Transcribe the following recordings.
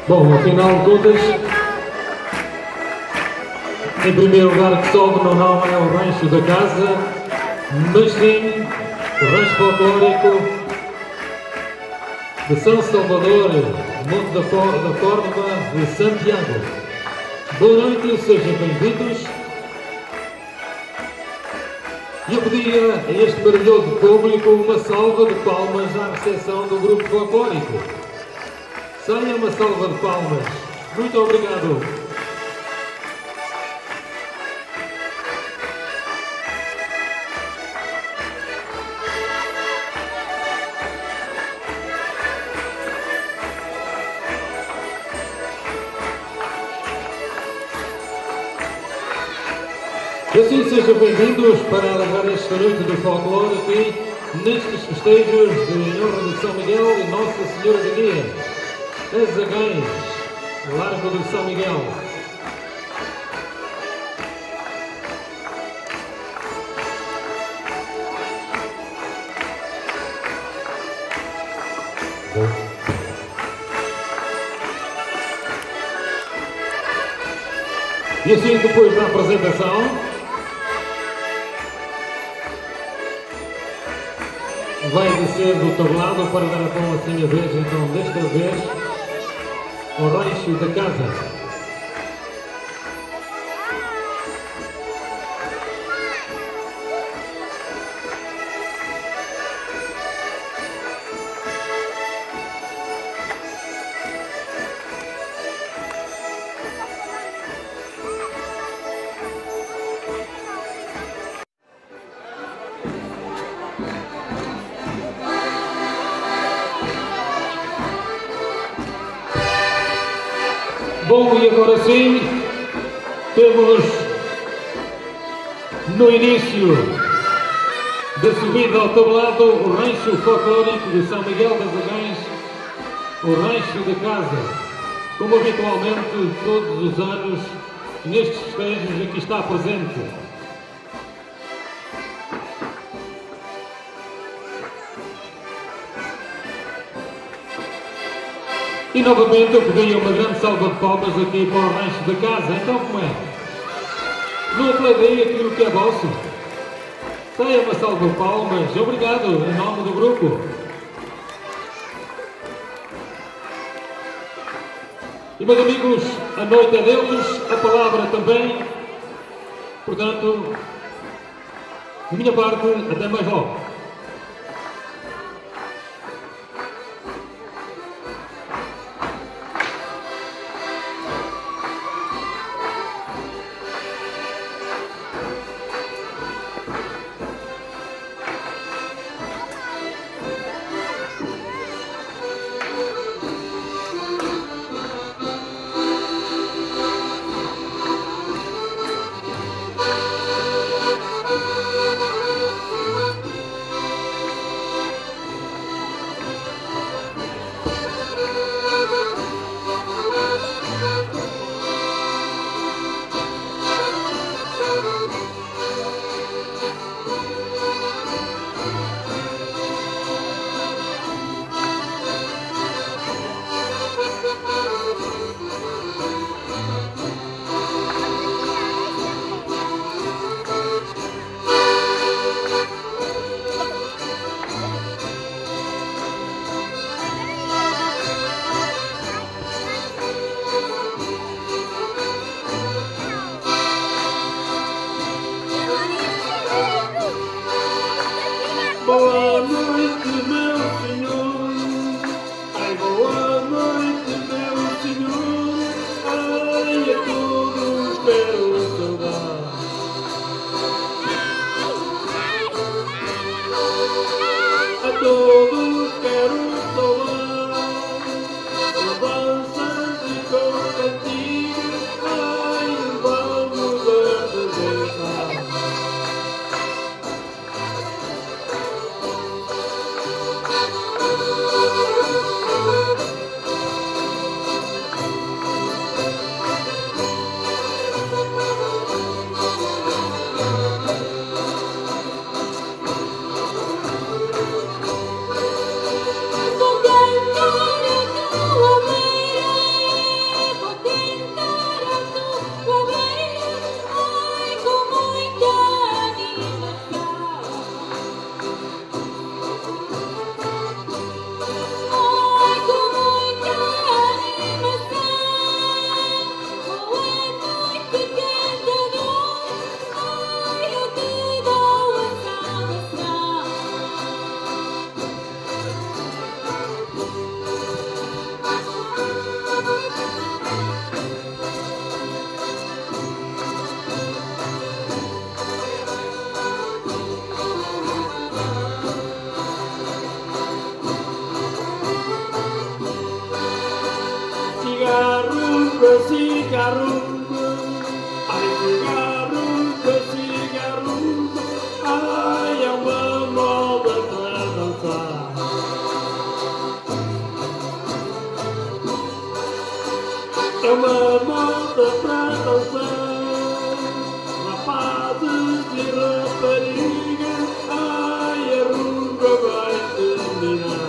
Bom, afinal de contas, em primeiro lugar que sobe não é o rancho da casa, mas sim o rancho folclórico de São Salvador, Monte da Córdoba de Santiago. Boa noite, sejam bem-vindos. E eu pedia a este maravilhoso público uma salva de palmas à recepção do grupo folclórico. Saia uma salva de palmas. Muito obrigado. E assim sejam bem-vindos para alegrar esta noite do folclore aqui nestes festejos de honra de São Miguel e Nossa Senhora da Guia, as Agães, Largo de São Miguel. E assim, depois da apresentação, vai descer do tablado para dar a pão assim a vez, então desta vez, ao rancho da casa. Bom, e agora sim, temos no início da subida ao tablado o rancho folclórico de São Miguel das Agães, o rancho de casa, como habitualmente todos os anos nestes festejos aqui está presente. E novamente eu pedi uma grande salva de palmas aqui para o rancho da casa. Então como é? Não aplaudei aquilo que é vosso? Saia uma salva de palmas. Obrigado, em nome do grupo. E meus amigos, a noite é deles, a palavra também. Portanto, de minha parte, até mais logo. cigarro, ai cigarro, ai é uma moda para dançar. É uma moda para dançar, rapazes e raparigas, ai a rumba vai terminar.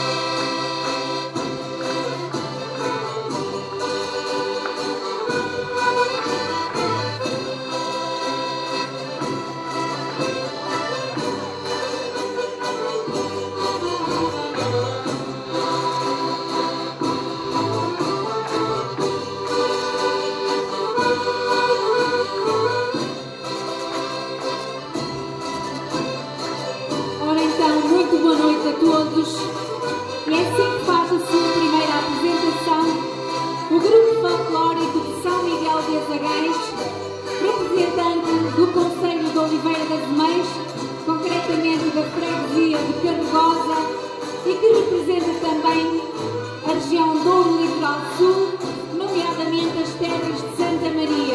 Muito boa noite a todos. E é assim que faz a sua primeira apresentação o Grupo Folclórico de São Miguel de Azagães, representante do Concelho de Oliveira das Mães, concretamente da freguesia de Carregosa, e que representa também a região Douro Litoral Sul, nomeadamente as terras de Santa Maria.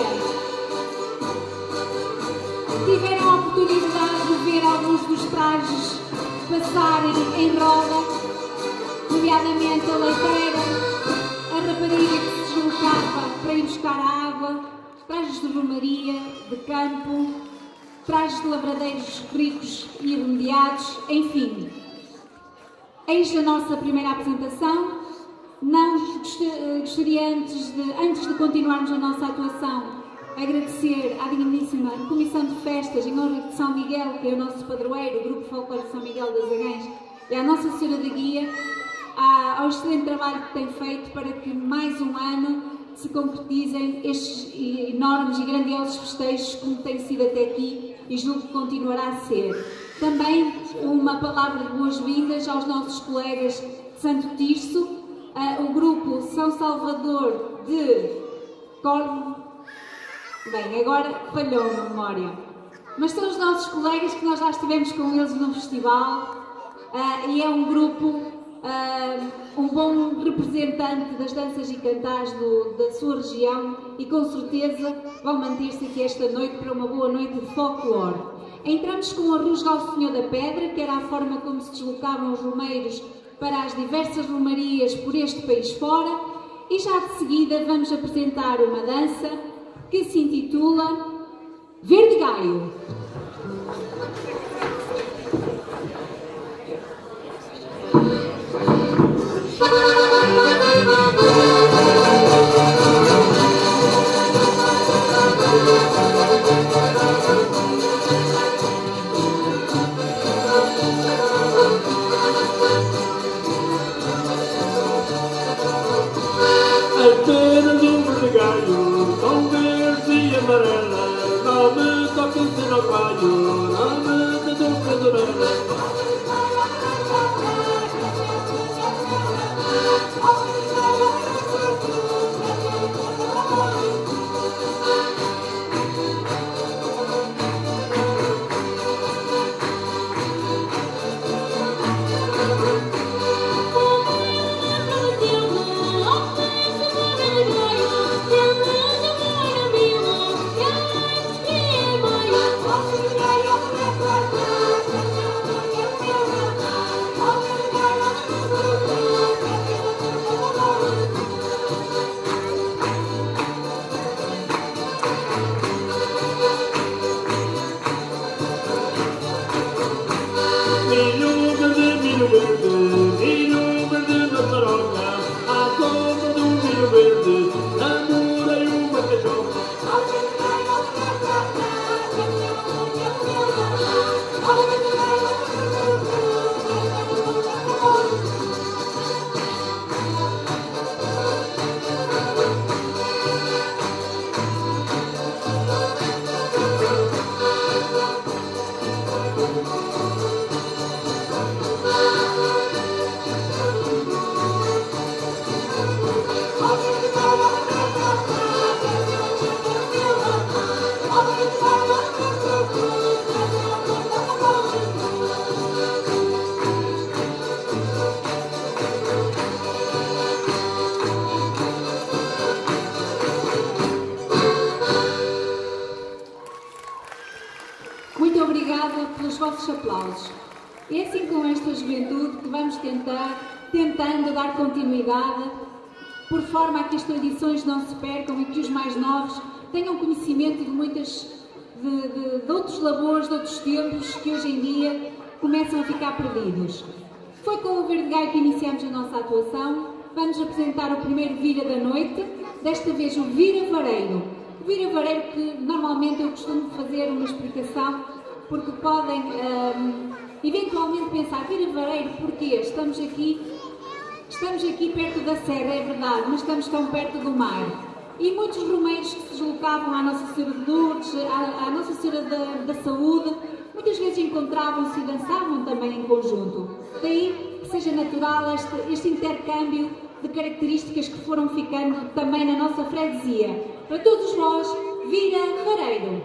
Tiveram a oportunidade de ver alguns dos trajes passarem em roda, nomeadamente a leiteira, a rapariga que se deslocava para ir buscar água, trajes de romaria, de campo, trajes de lavradeiros ricos e remediados, enfim. Eis a nossa primeira apresentação. Não gostaria, antes de continuarmos a nossa atuação, agradecer à digníssima Comissão de Festas em honra de São Miguel, que é o nosso padroeiro, o Grupo Folclórico de São Miguel de Azagães, e à Nossa Senhora da Guia, ao excelente trabalho que tem feito para que mais um ano se concretizem estes enormes e grandiosos festejos como tem sido até aqui e julgo que continuará a ser. Também uma palavra de boas-vindas aos nossos colegas de Santo Tirso, o Grupo São Salvador de Corno. Bem, agora falhou a memória. Mas são os nossos colegas que nós já estivemos com eles no festival e é um grupo, um bom representante das danças e cantares da sua região e com certeza vão manter-se aqui esta noite para uma boa noite de folclore. Entramos com a Rusga ao Senhor da Pedra, que era a forma como se deslocavam os romeiros para as diversas romarias por este país fora, e já de seguida vamos apresentar uma dança que se intitula Verde Gaio. As penas do verde gaio são verdes e amarelas, não me toques se não caio, não me toques de orelha. Milho verde na taroca, à sombra do milho verde, namorei uma cachopa. aplausos. É assim com esta juventude que vamos tentando dar continuidade, por forma a que as tradições não se percam e que os mais novos tenham conhecimento de de outros labores, de outros tempos que hoje em dia começam a ficar perdidos. Foi com o Verde Gaio que iniciamos a nossa atuação. Vamos apresentar o primeiro Vira da Noite, desta vez o Vira Vareiro. O Vira Vareiro que normalmente eu costumo fazer uma explicação, porque podem eventualmente pensar, Vira Vareiro, porquê? Estamos aqui perto da serra, é verdade, mas estamos tão perto do mar. E muitos romeiros que se deslocavam à Nossa Senhora de Lourdes, à Nossa Senhora da Saúde, muitas vezes encontravam-se e dançavam também em conjunto. Daí que seja natural este intercâmbio de características que foram ficando também na nossa freguesia. Para todos nós, Vira Vareiro!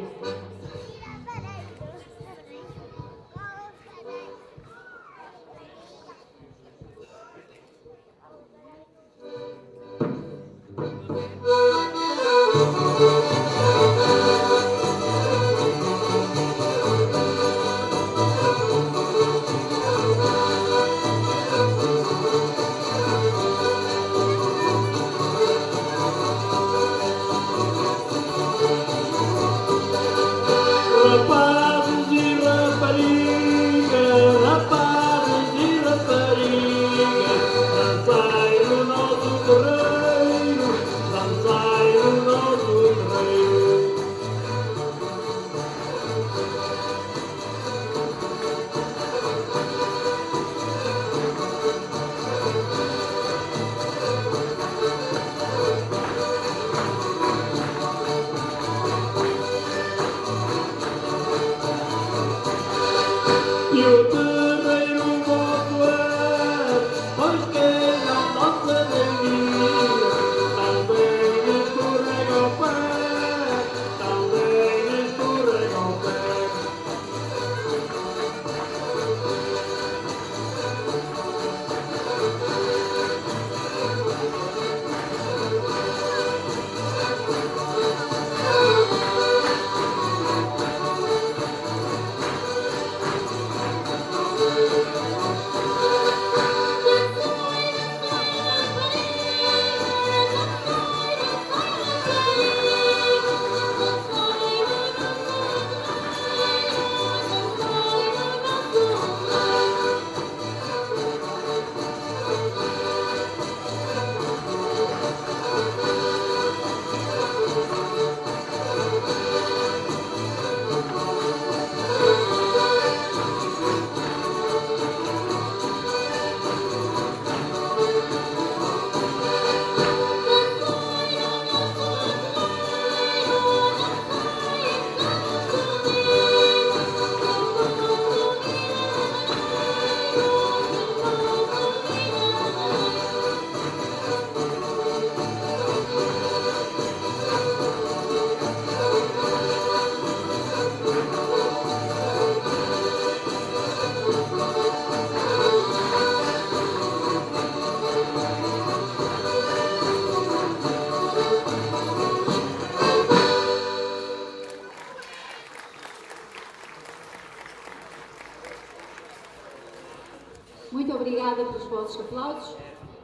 Muito obrigada pelos vossos aplausos.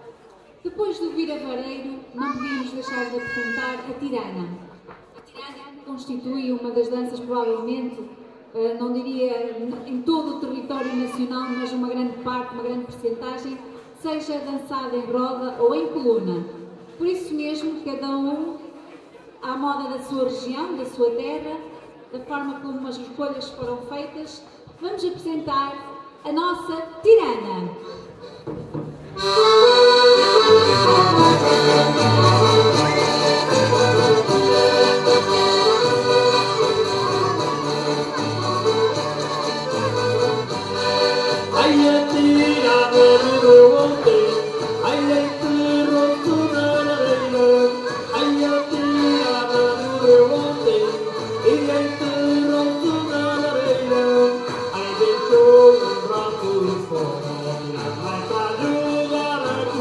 Depois do Vira Vareiro, não podíamos deixar de apresentar a Tirana. A Tirana constitui uma das danças, provavelmente, não diria em todo o território nacional, mas uma grande parte, uma grande percentagem, seja dançada em roda ou em coluna. Por isso mesmo, cada um, à moda da sua região, da sua terra, da forma como as escolhas foram feitas, vamos apresentar a nossa Tirana. Ai,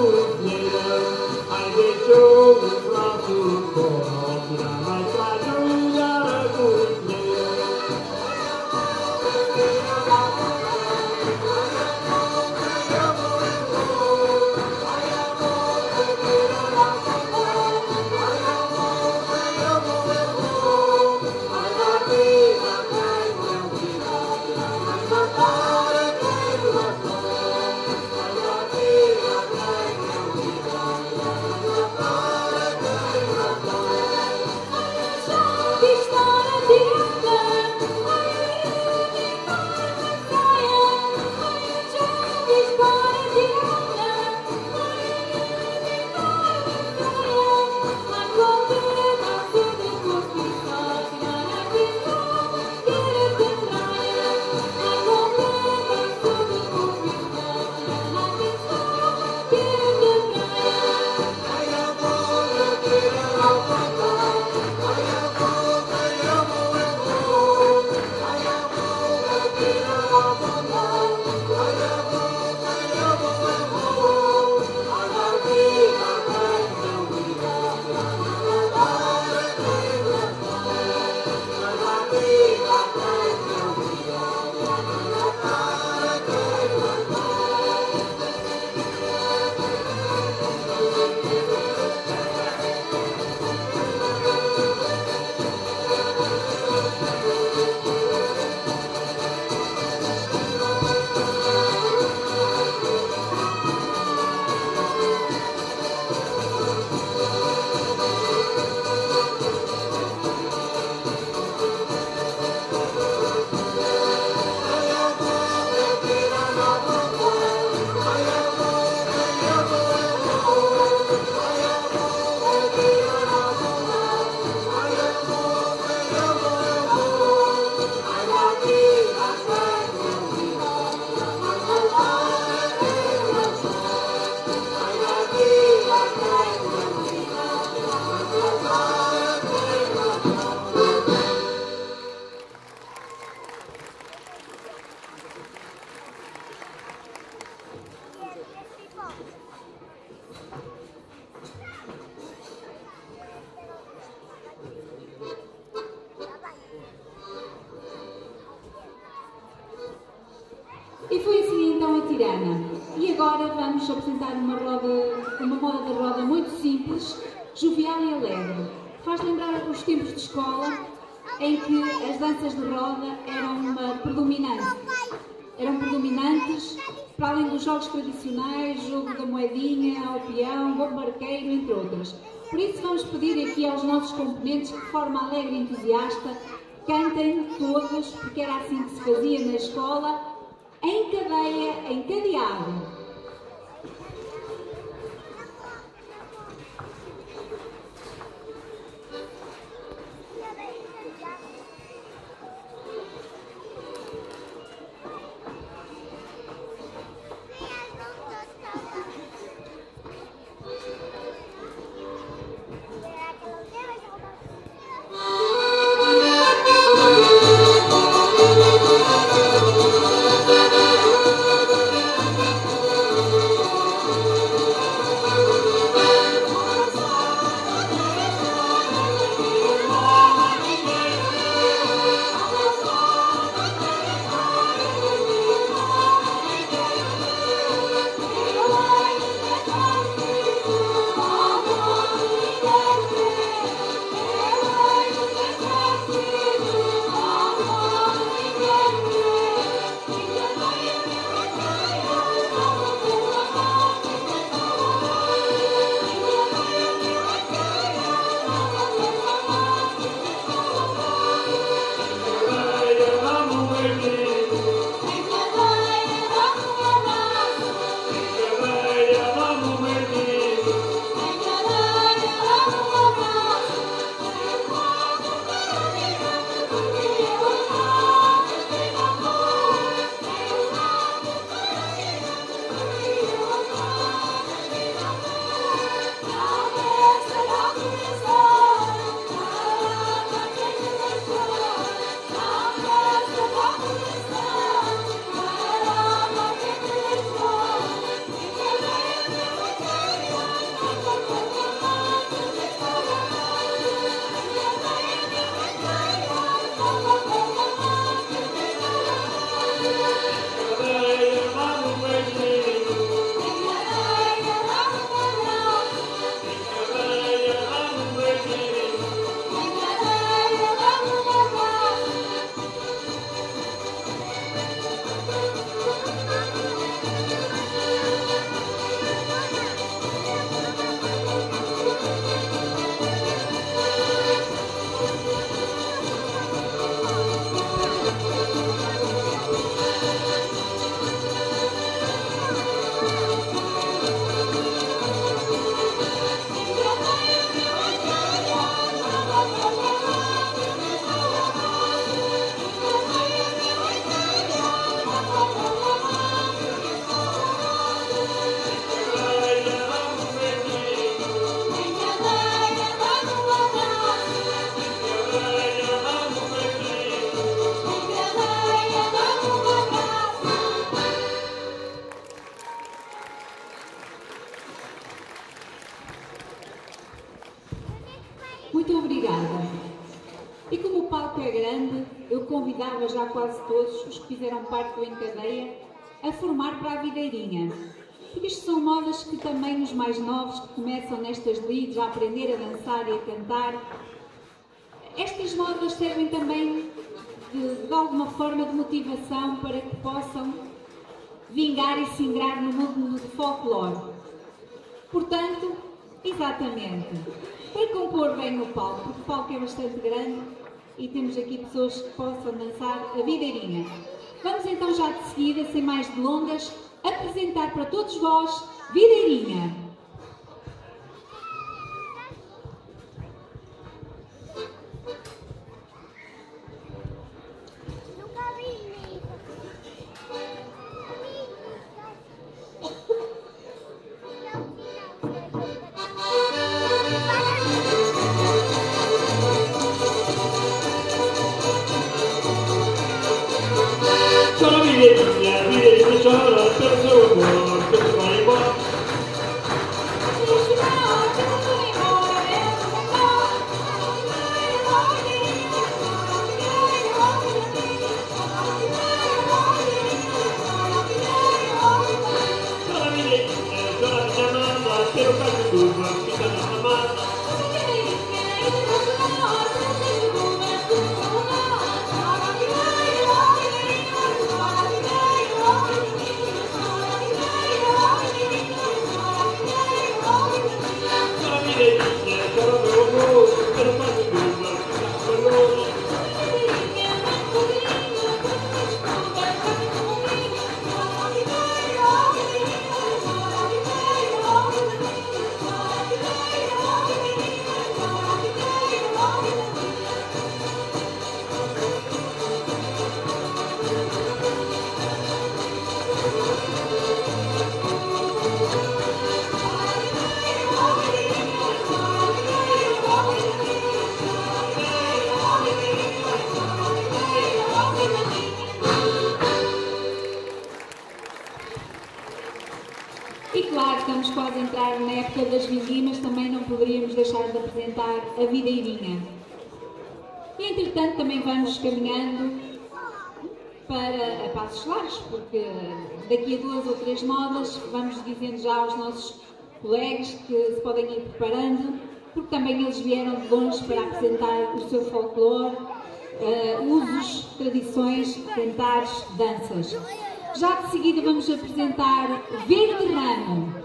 Tirana. E agora vamos apresentar uma moda de roda muito simples, jovial e alegre. Faz lembrar os tempos de escola em que as danças de roda eram predominantes, para além dos jogos tradicionais, jogo da moedinha, ao peão, bombarqueiro, entre outras. Por isso vamos pedir aqui aos nossos componentes que de forma alegre e entusiasta cantem todos, porque era assim que se fazia na escola, em cadeia, encadeado. Muito obrigada. E como o palco é grande, eu convidava já quase todos os que fizeram parte do Encadeia a formar para a videirinha. Porque isto são modas que também os mais novos que começam nestas lides a aprender a dançar e a cantar, estas modas servem também de alguma forma de motivação para que possam vingar e se ingrar no mundo do folclore. Portanto, exatamente, para compor bem o palco, porque o palco é bastante grande e temos aqui pessoas que possam dançar a videirinha. Vamos então já de seguida, sem mais delongas, apresentar para todos vós videirinha. Chora videirinha, chora pelo seu amor, que se vai embora. E claro, estamos quase a entrar na época das vindimas, também não poderíamos deixar de apresentar a videirinha. E entretanto também vamos caminhando para a passos largos, porque daqui a 2 ou 3 modas vamos dizendo já aos nossos colegas que se podem ir preparando, porque também eles vieram de longe para apresentar o seu folclore, usos, tradições, cantares, danças. Já de seguida vamos apresentar Verde Ramo.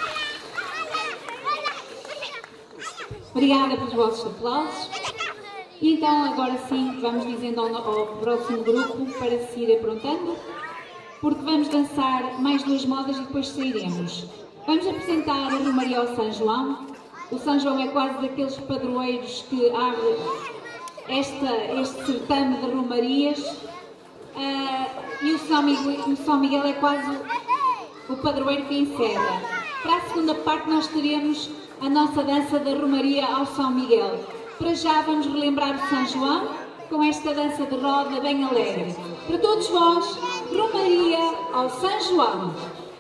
Obrigada pelos vossos aplausos. E então, agora sim, vamos dizendo ao próximo grupo para se ir aprontando, porque vamos dançar mais 2 modas e depois sairemos. Vamos apresentar a Romaria ao São João. O São João é quase daqueles padroeiros que abre este certame de romarias. E o São Miguel é quase o padroeiro que encerra. Para a segunda parte nós teremos a nossa dança da Romaria ao São Miguel. Para já vamos relembrar o São João com esta dança de roda bem alegre. Para todos vós, Romaria ao São João.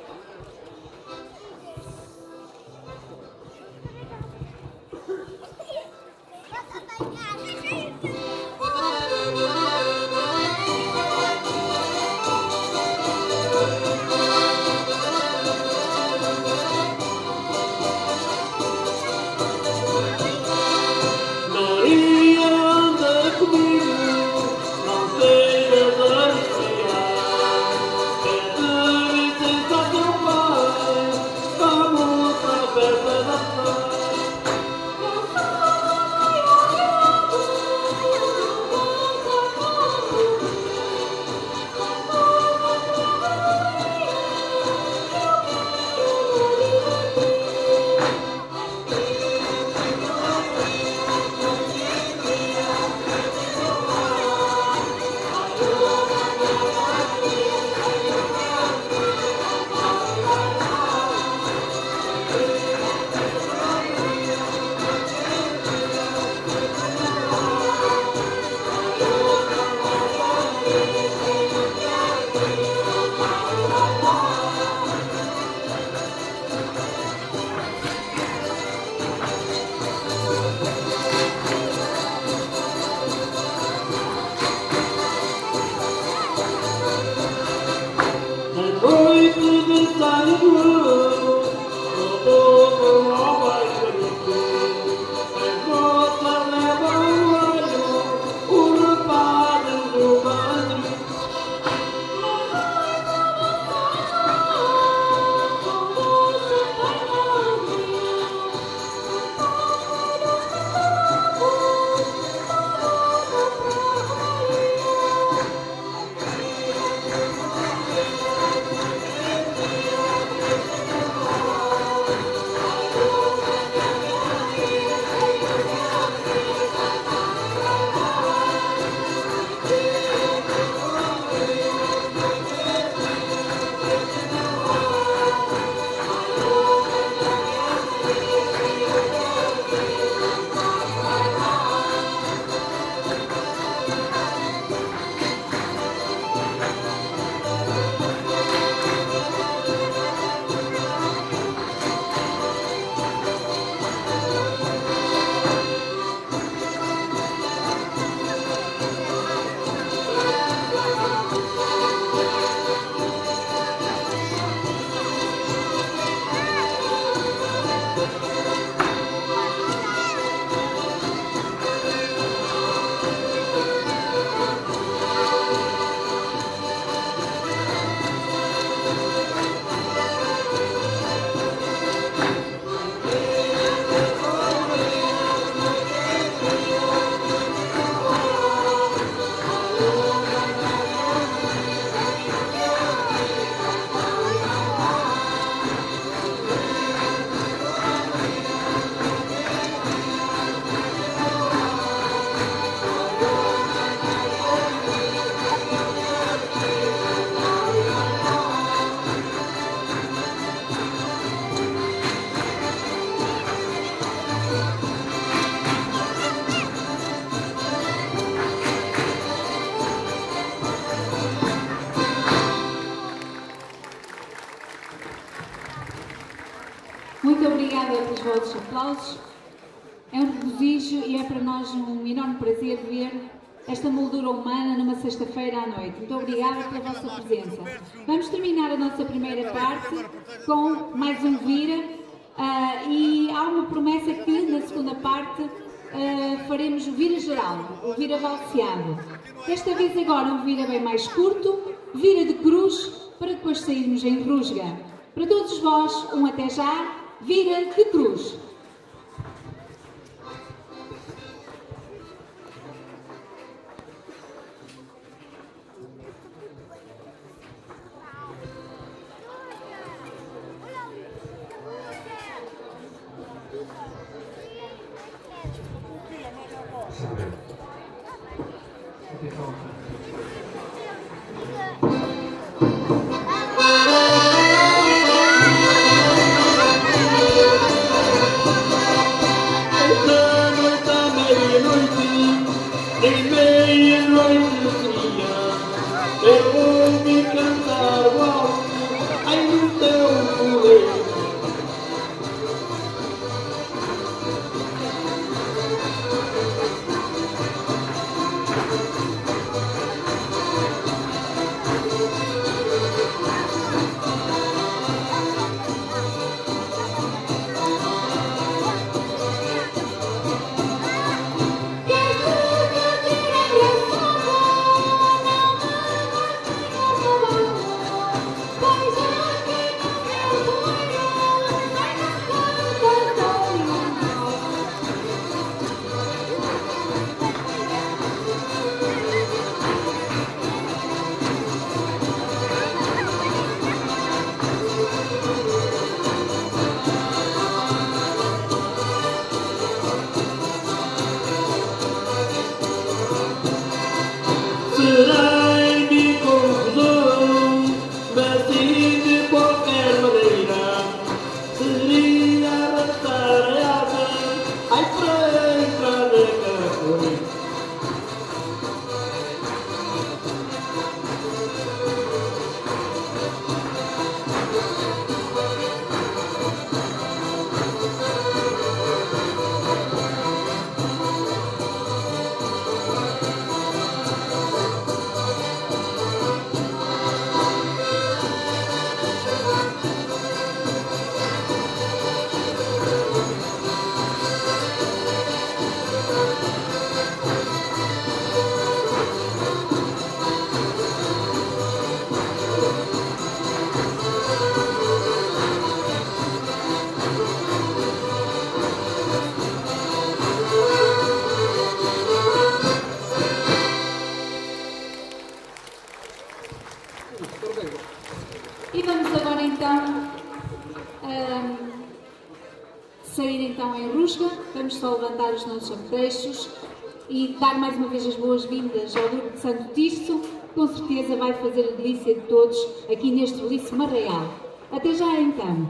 Muito obrigada pelos vossos aplausos. É um regozijo e é para nós um enorme prazer ver esta moldura humana numa sexta-feira à noite. Muito obrigada pela vossa presença. Vamos terminar a nossa primeira parte com mais um vira e há uma promessa que na segunda parte faremos o vira geral, o vira valseado. Desta vez agora um vira bem mais curto, vira de cruz, para depois sairmos em rusga. Para todos vós, um até já, vira de cruz. E vamos agora então sair então em rusga. Vamos só levantar os nossos apetrechos e dar mais uma vez as boas-vindas ao grupo de Santo Tirso, que com certeza vai fazer a delícia de todos aqui neste belíssimo arraial. Até já então.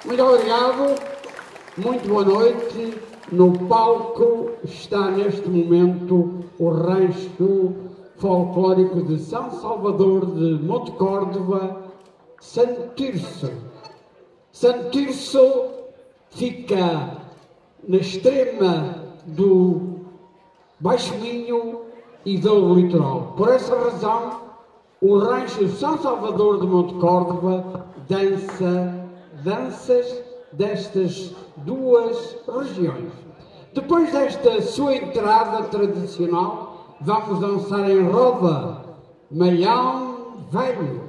Muito obrigado, muito boa noite. No palco está neste momento o rancho folclórico de São Salvador de Monte Córdova, Santo Tirso. Santo Tirso fica na extrema do Baixo Minho e do litoral. Por essa razão, o rancho São Salvador de Monte Córdova dança danças destas duas regiões. Depois desta sua entrada tradicional, vamos dançar em roda, Maião Velho.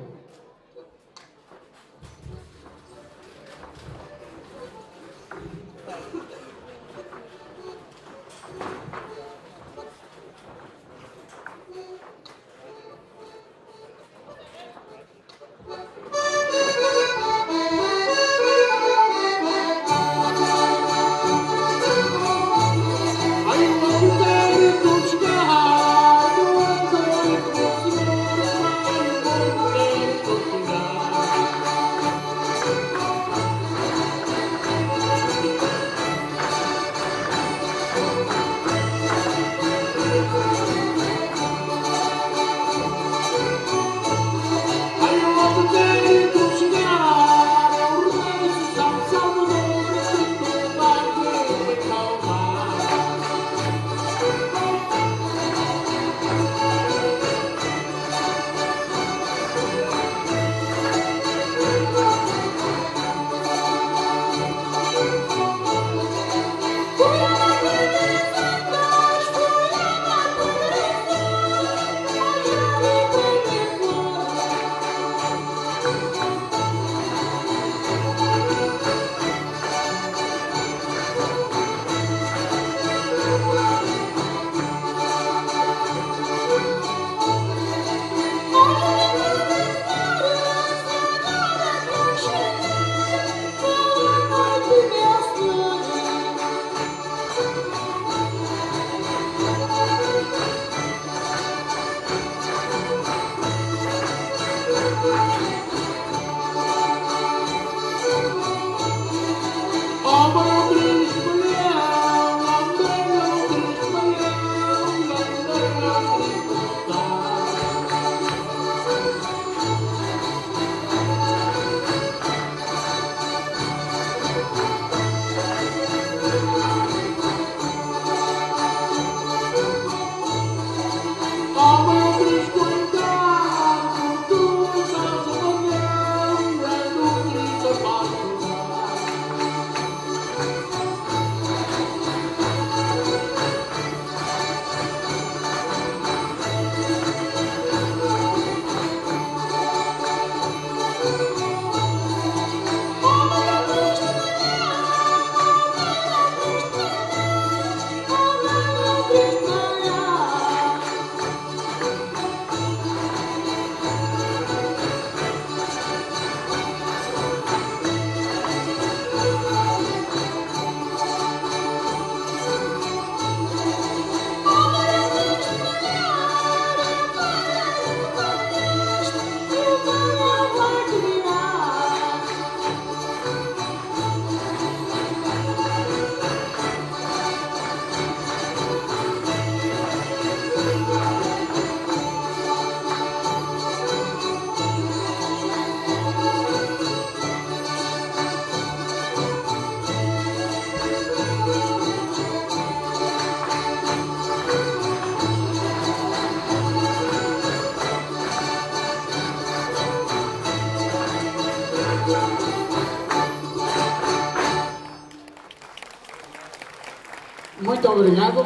Muito obrigado.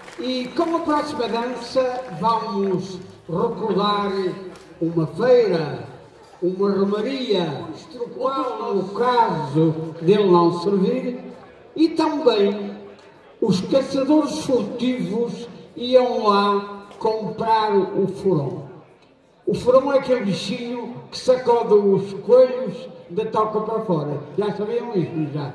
E como próxima dança vamos recordar uma feira, uma romaria, estrutural no caso dele não servir, e também os caçadores furtivos iam lá comprar o furão. O furão é aquele bichinho que sacode os coelhos da toca para fora. Já sabiam isso, já?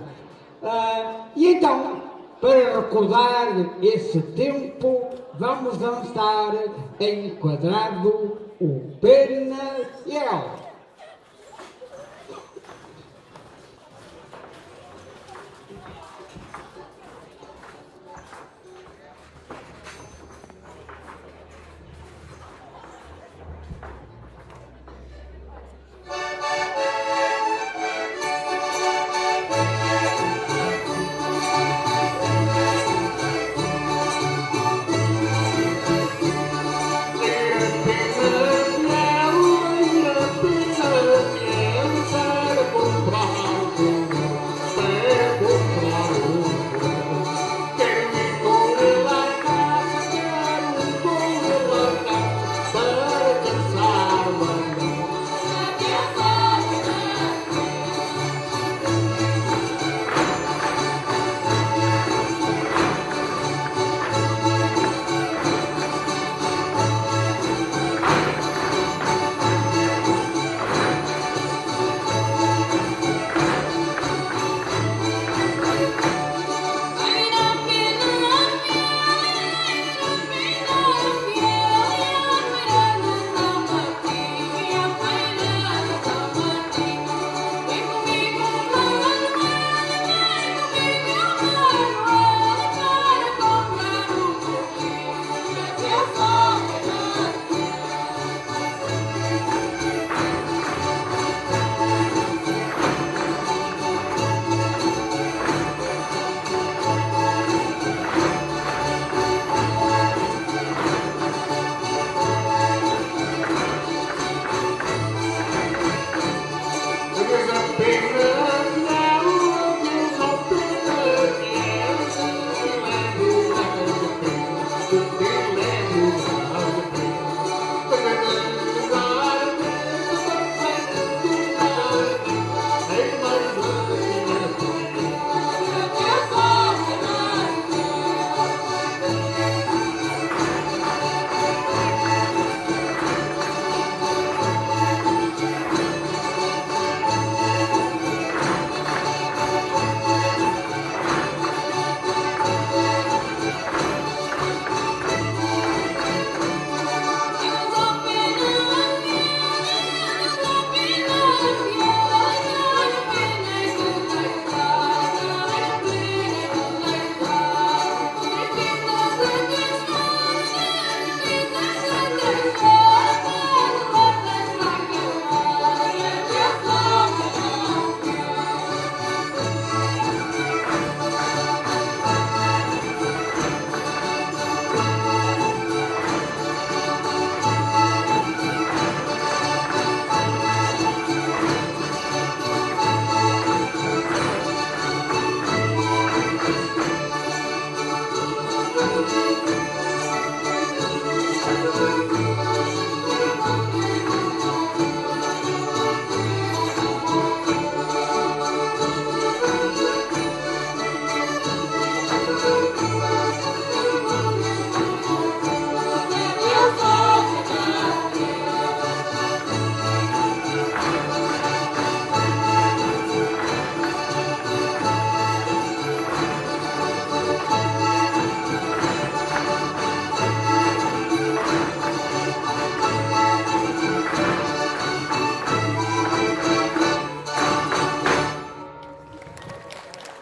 E então, para recordar esse tempo, vamos dançar enquadrado o Pena e ela.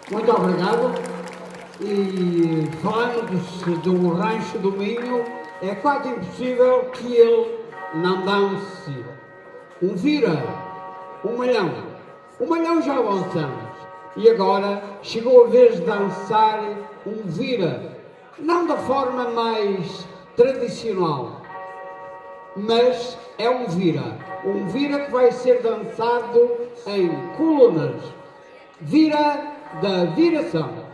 Muito obrigado. E falando do Rancho do Minho, é quase impossível que ele não dance um vira, um malhão. O malhão já avançamos. E agora chegou a vez de dançar um vira. Não da forma mais tradicional, mas é um vira. Um vira que vai ser dançado em colunas. Vira da viração.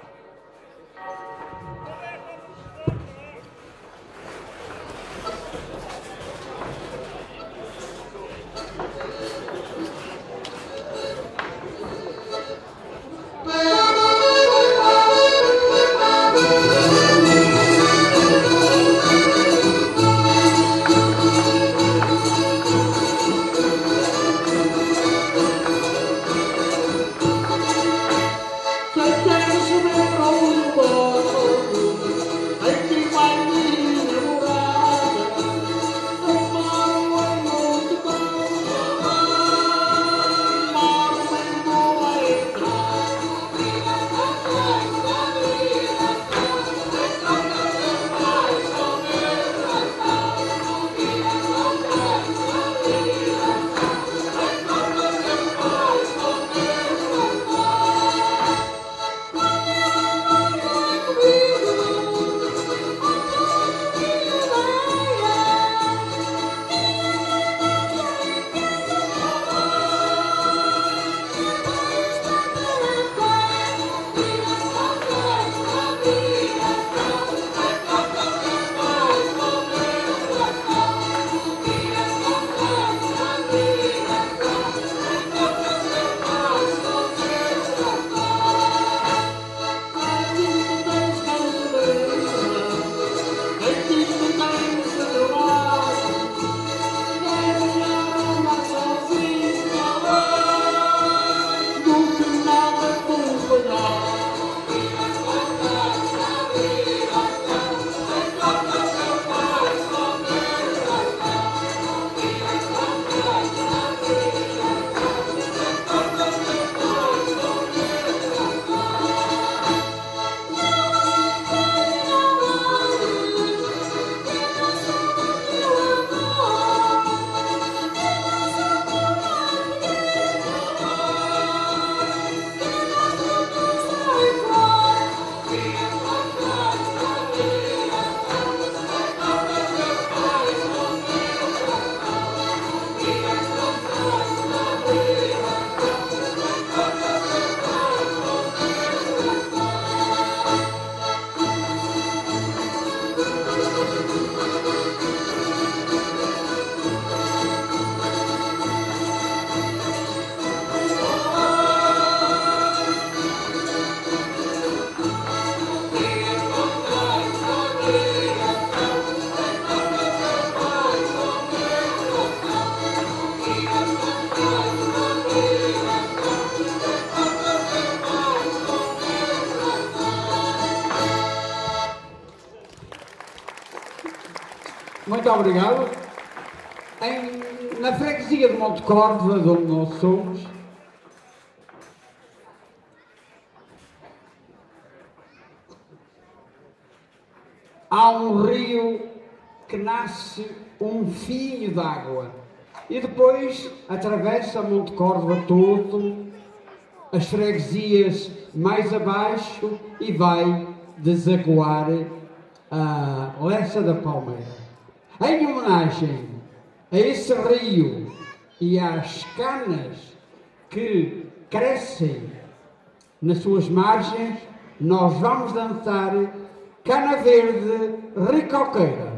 Muito obrigado. Na freguesia de Monte Córdoba, de onde nós somos, há um rio que nasce um fio de água e depois atravessa Monte Córdoba todo, as freguesias mais abaixo e vai desaguar a Lessa da Palmeira. Em homenagem a esse rio e às canas que crescem nas suas margens, nós vamos dançar Cana Verde Ricoqueira.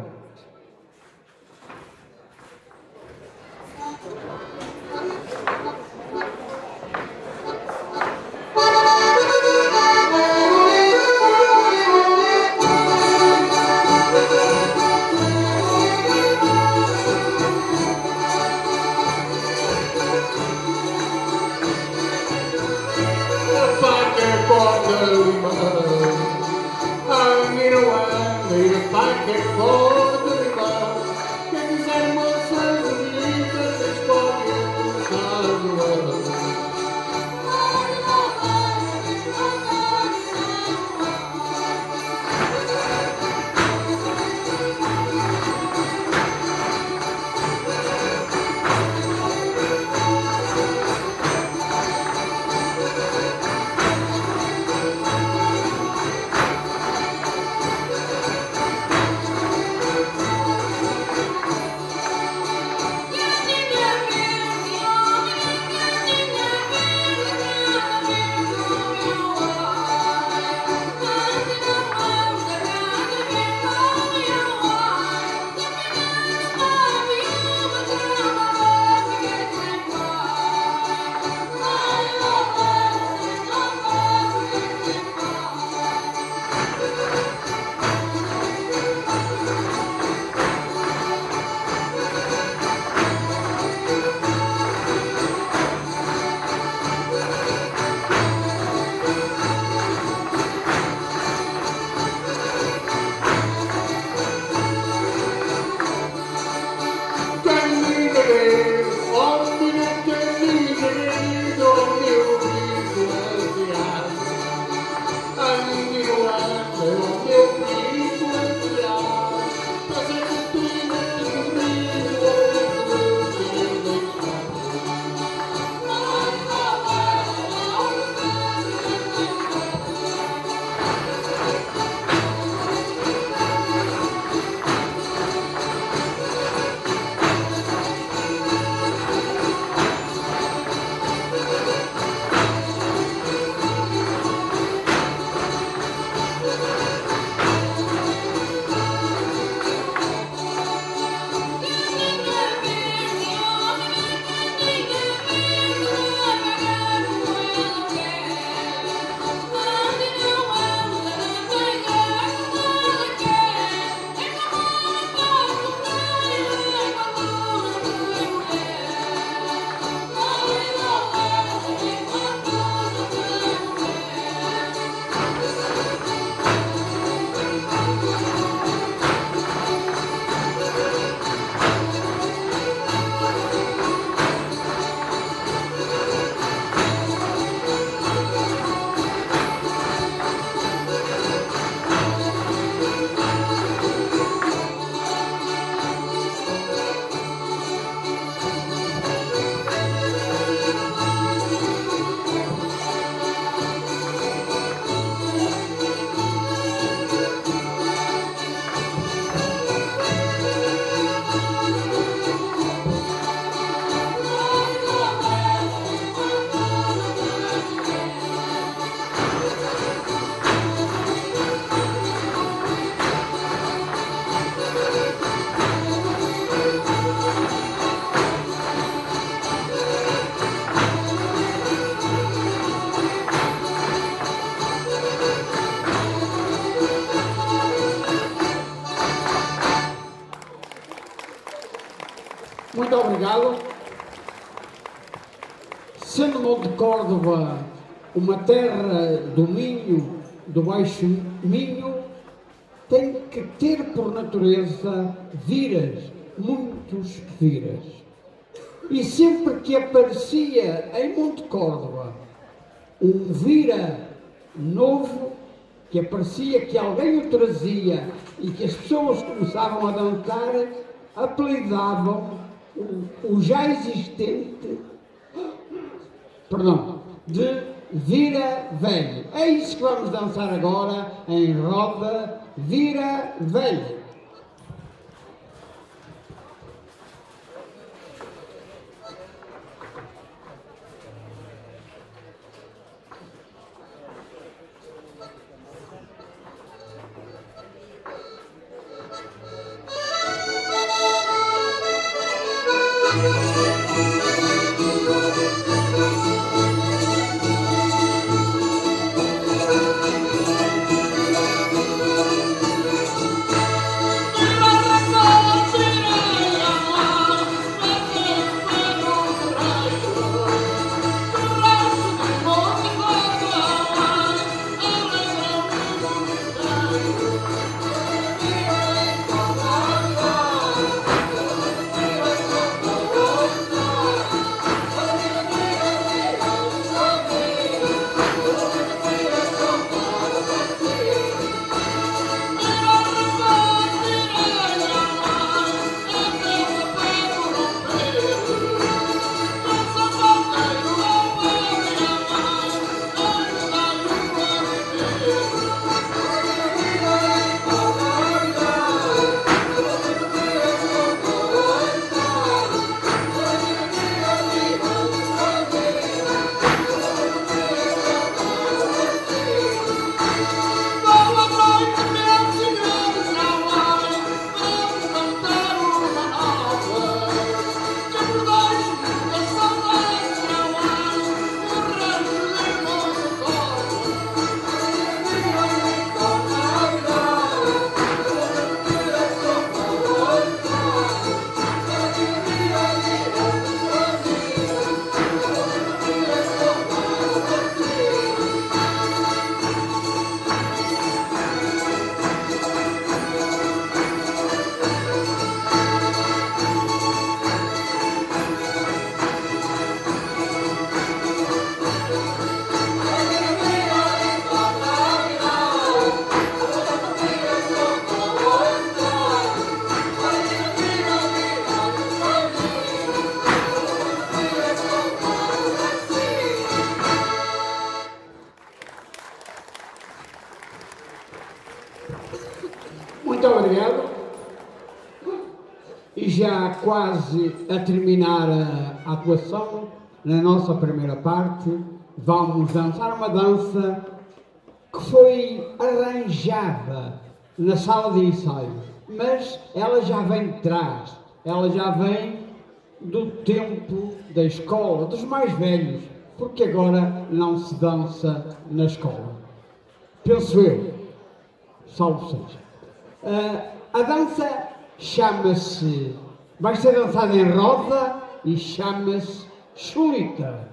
obrigado. Sendo Monte Córdoba uma terra do Minho, do Baixo Minho, tem que ter por natureza viras, muitos viras. E sempre que aparecia em Monte Córdoba um vira novo, que aparecia, que alguém o trazia e que as pessoas começavam a dançar, apelidavam o já existente, de vira velho. É isso que vamos dançar agora em roda, vira velho. Muito obrigado. E já quase a terminar a atuação, na nossa primeira parte, vamos dançar uma dança que foi arranjada na sala de ensaio, mas ela já vem de trás, ela já vem do tempo da escola, dos mais velhos, porque agora não se dança na escola. Penso eu, salvo seja. A dança chama-se, vai ser dançada em roda e chama-se chulita.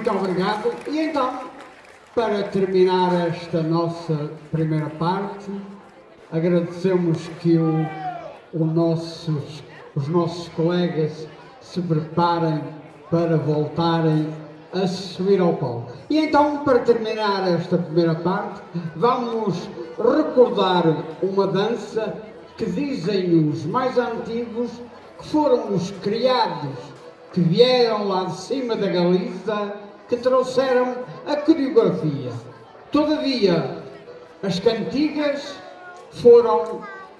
Muito obrigado. E então, para terminar esta nossa primeira parte, agradecemos que os nossos colegas se preparem para voltarem a subir ao palco. E então, para terminar esta primeira parte, vamos recordar uma dança que dizem os mais antigos que foram os criados que vieram lá de cima da Galiza, que trouxeram a coreografia. Todavia, as cantigas foram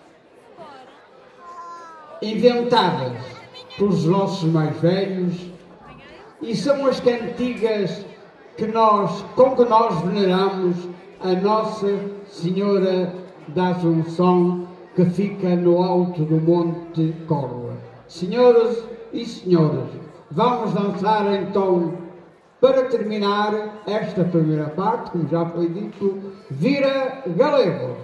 inventadas pelos nossos mais velhos e são as cantigas com que nós veneramos a Nossa Senhora da Assunção, que fica no alto do Monte Córdoba. Senhoras e senhores, vamos dançar então, para terminar esta primeira parte, como já foi dito, Vira Galego.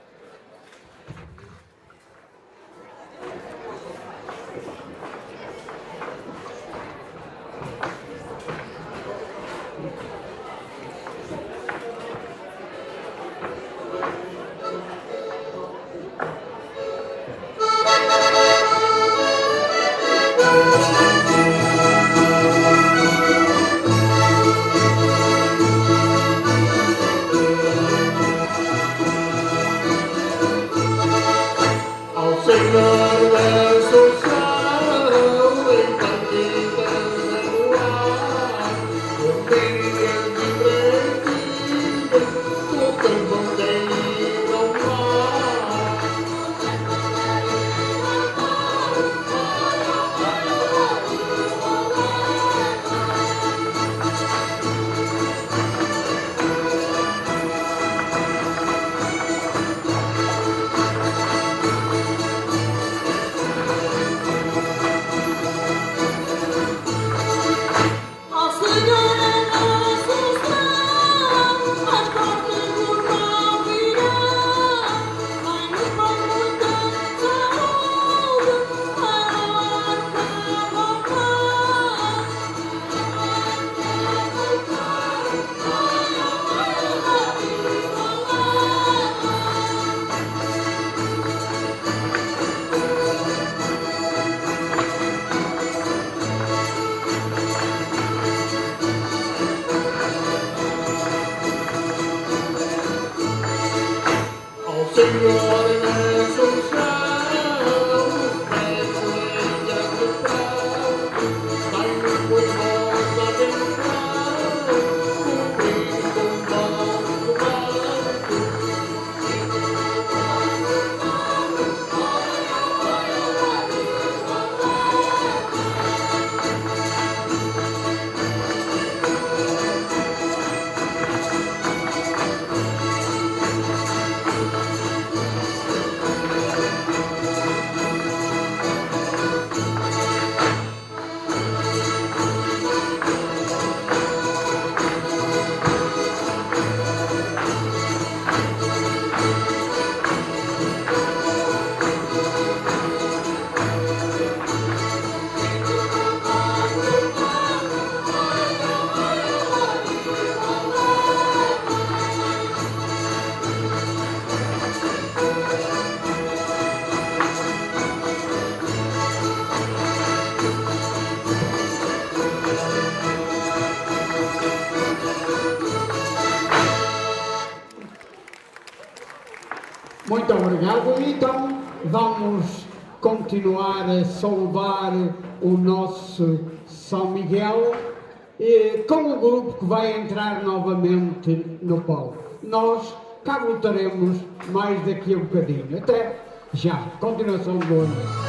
Muito obrigado. Então vamos continuar a saudar o nosso São Miguel com o grupo que vai entrar novamente no palco. Nós cá voltaremos mais daqui a um bocadinho. Até já. Continuação de boa noite.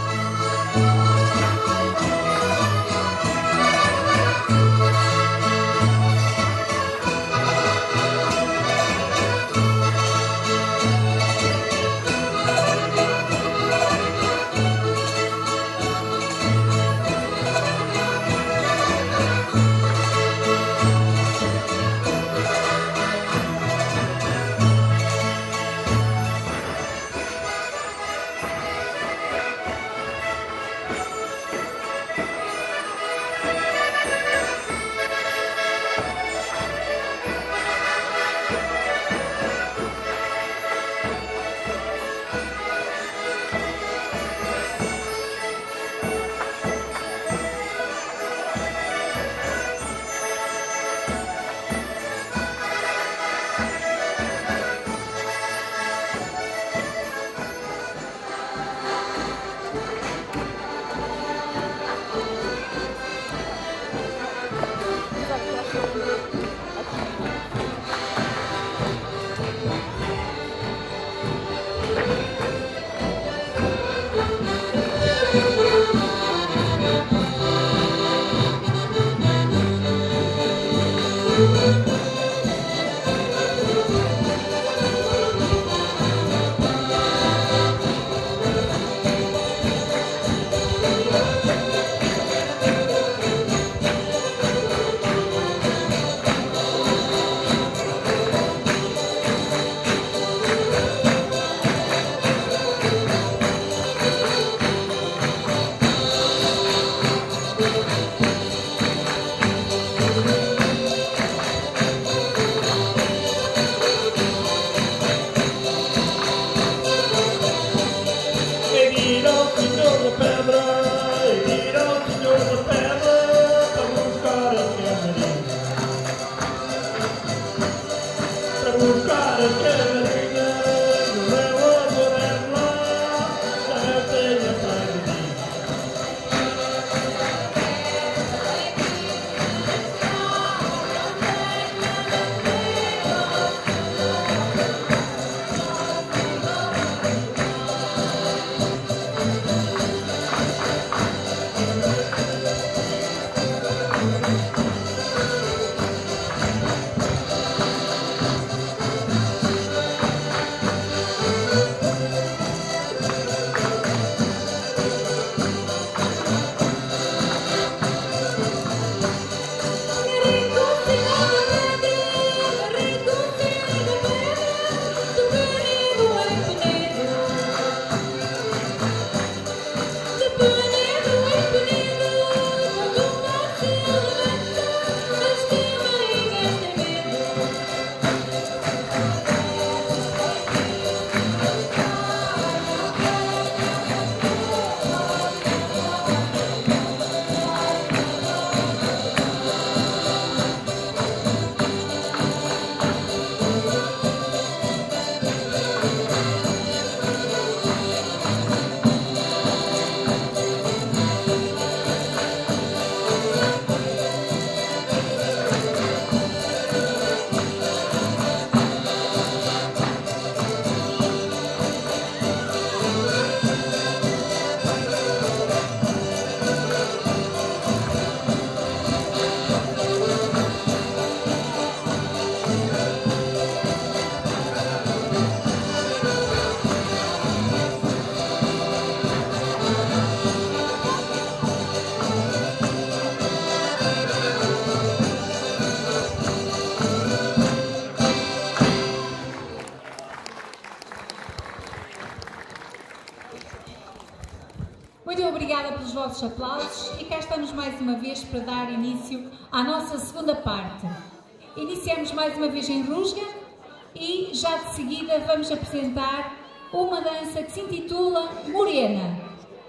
Muito obrigada pelos vossos aplausos e cá estamos mais uma vez para dar início à nossa segunda parte. Iniciamos mais uma vez em Rusga e já de seguida vamos apresentar uma dança que se intitula Morena.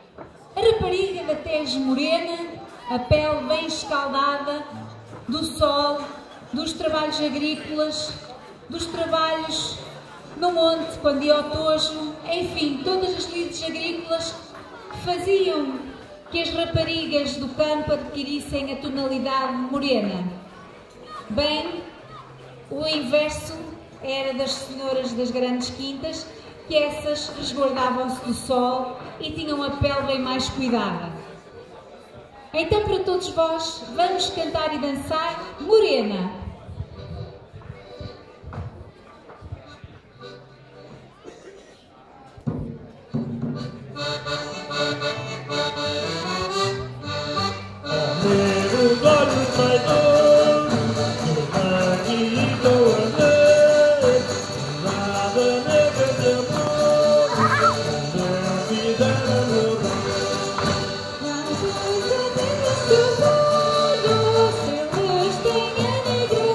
A rapariga da tez morena, a pele bem escaldada, do sol, dos trabalhos agrícolas, dos trabalhos no monte, quando ia ao tojo, enfim, todas as lides agrícolas faziam que as raparigas do campo adquirissem a tonalidade morena. Bem, o inverso era das senhoras das grandes quintas, que essas resguardavam-se do sol e tinham a pele bem mais cuidada. Então, para todos vós, vamos cantar e dançar Morena. Seu rosto em negra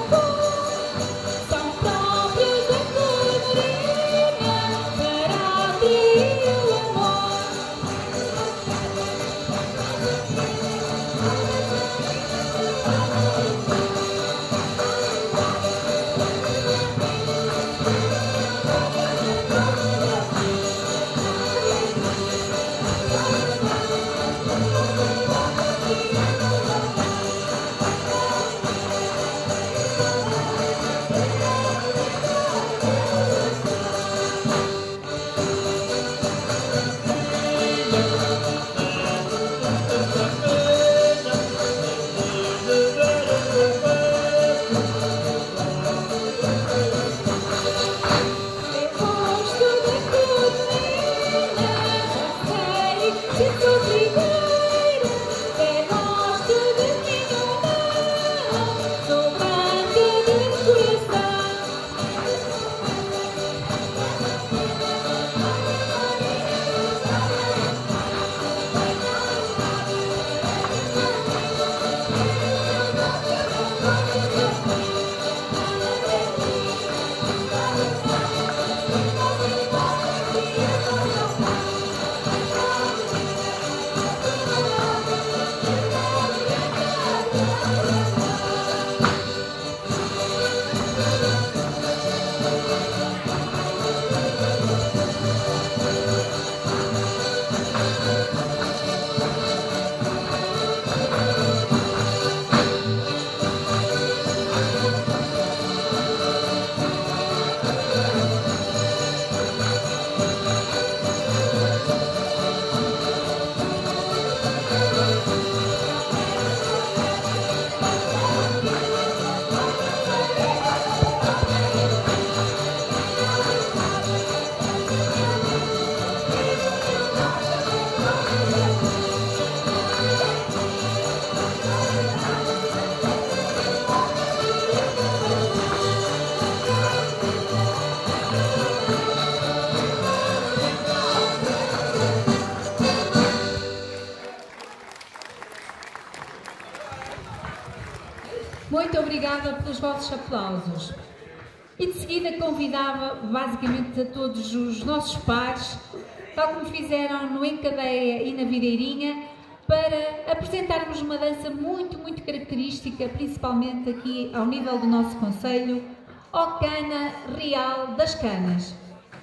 obrigada pelos vossos aplausos. E de seguida convidava basicamente a todos os nossos pares, tal como fizeram no Encadeia e na Videirinha, para apresentarmos uma dança muito característica, principalmente aqui ao nível do nosso concelho, Ocana Real das Canas.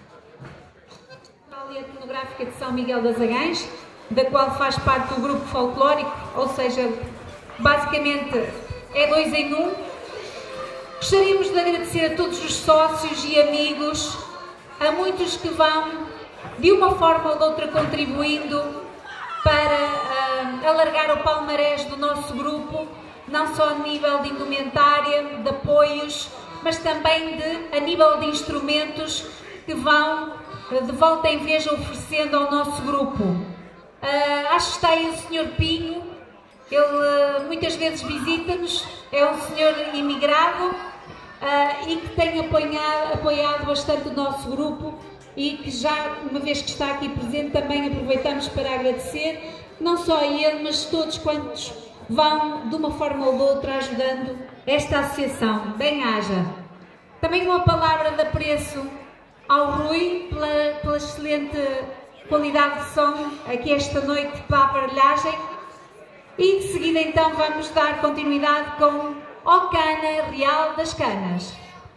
A etnográfica de São Miguel das Agães, da qual faz parte do grupo folclórico, ou seja, basicamente é 2 em 1. Gostaríamos de agradecer a todos os sócios e amigos, a muitos que vão, de uma forma ou de outra, contribuindo para alargar o palmarés do nosso grupo, não só a nível de indumentária, de apoios, mas também a nível de instrumentos que vão, de volta em vez, oferecendo ao nosso grupo. Acho que está aí o Sr. Pinho, ele muitas vezes visita-nos, é um senhor imigrado e que tem apoiado bastante o nosso grupo e que já, uma vez que está aqui presente, também aproveitamos para agradecer, não só a ele, mas todos quantos vão, de uma forma ou de outra, ajudando esta associação. Bem-haja. Também uma palavra de apreço ao Rui, pela excelente qualidade de som aqui esta noite para a aparelhagem. E de seguida então vamos dar continuidade com Ocana Real das Canas.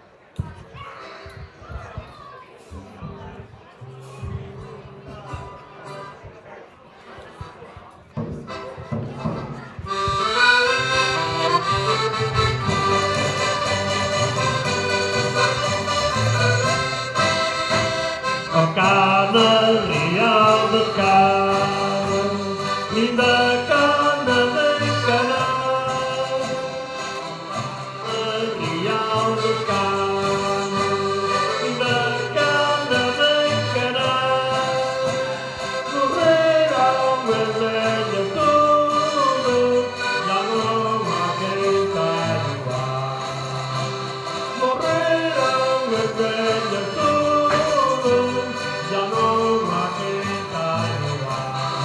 Ocana Real das Canas, linda cana de cana, Real das Canas, linda cana de cana, morreram as velhas tudo, já não há quem saiba. Morreram as velhas tudo, já não há quem saiba.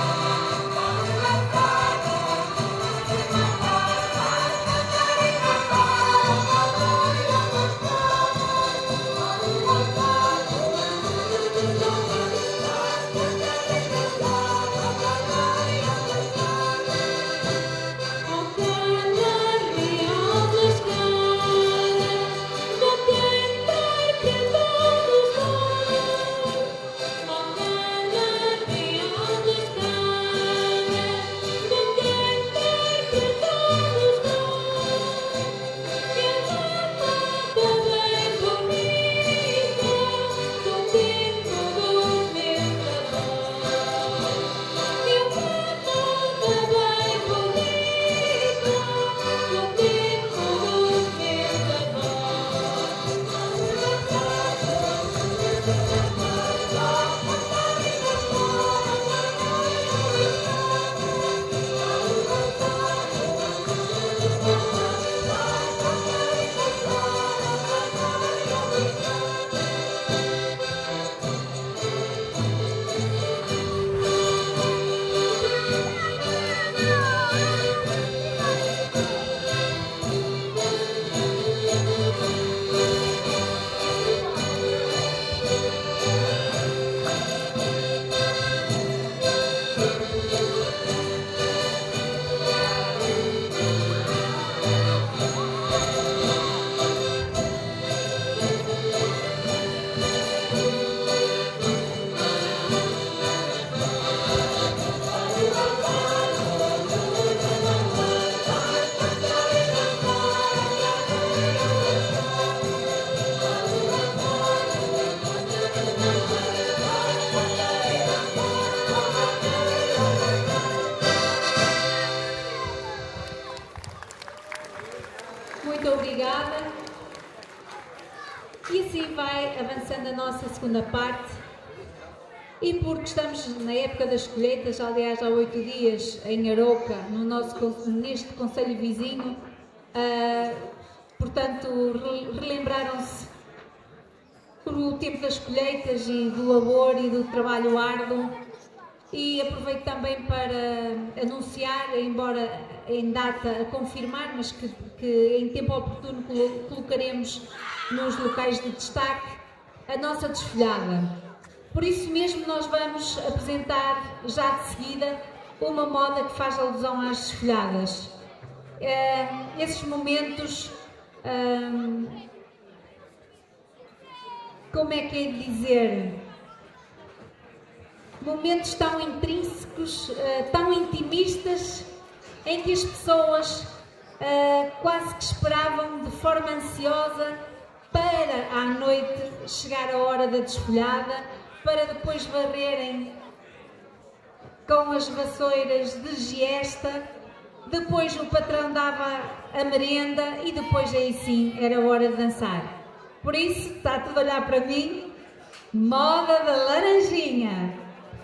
Muito obrigada. E assim vai avançando a nossa segunda parte. E porque estamos na época das colheitas, aliás há 8 dias em Aroca, neste concelho vizinho, portanto relembraram-se o tempo das colheitas e do labor e do trabalho árduo. E aproveito também para anunciar, embora em data a confirmar, mas que em tempo oportuno colocaremos nos locais de destaque, a nossa desfolhada. Por isso mesmo nós vamos apresentar já de seguida uma moda que faz alusão às desfolhadas. Esses momentos, como é que é de dizer, momentos tão intrínsecos, tão intimistas, em que as pessoas quase que esperavam de forma ansiosa para à noite chegar a hora da desfolhada, para depois varrerem com as vassouras de giesta, depois o patrão dava a merenda e depois aí sim era hora de dançar. Por isso está tudo a olhar para mim, moda da laranjinha.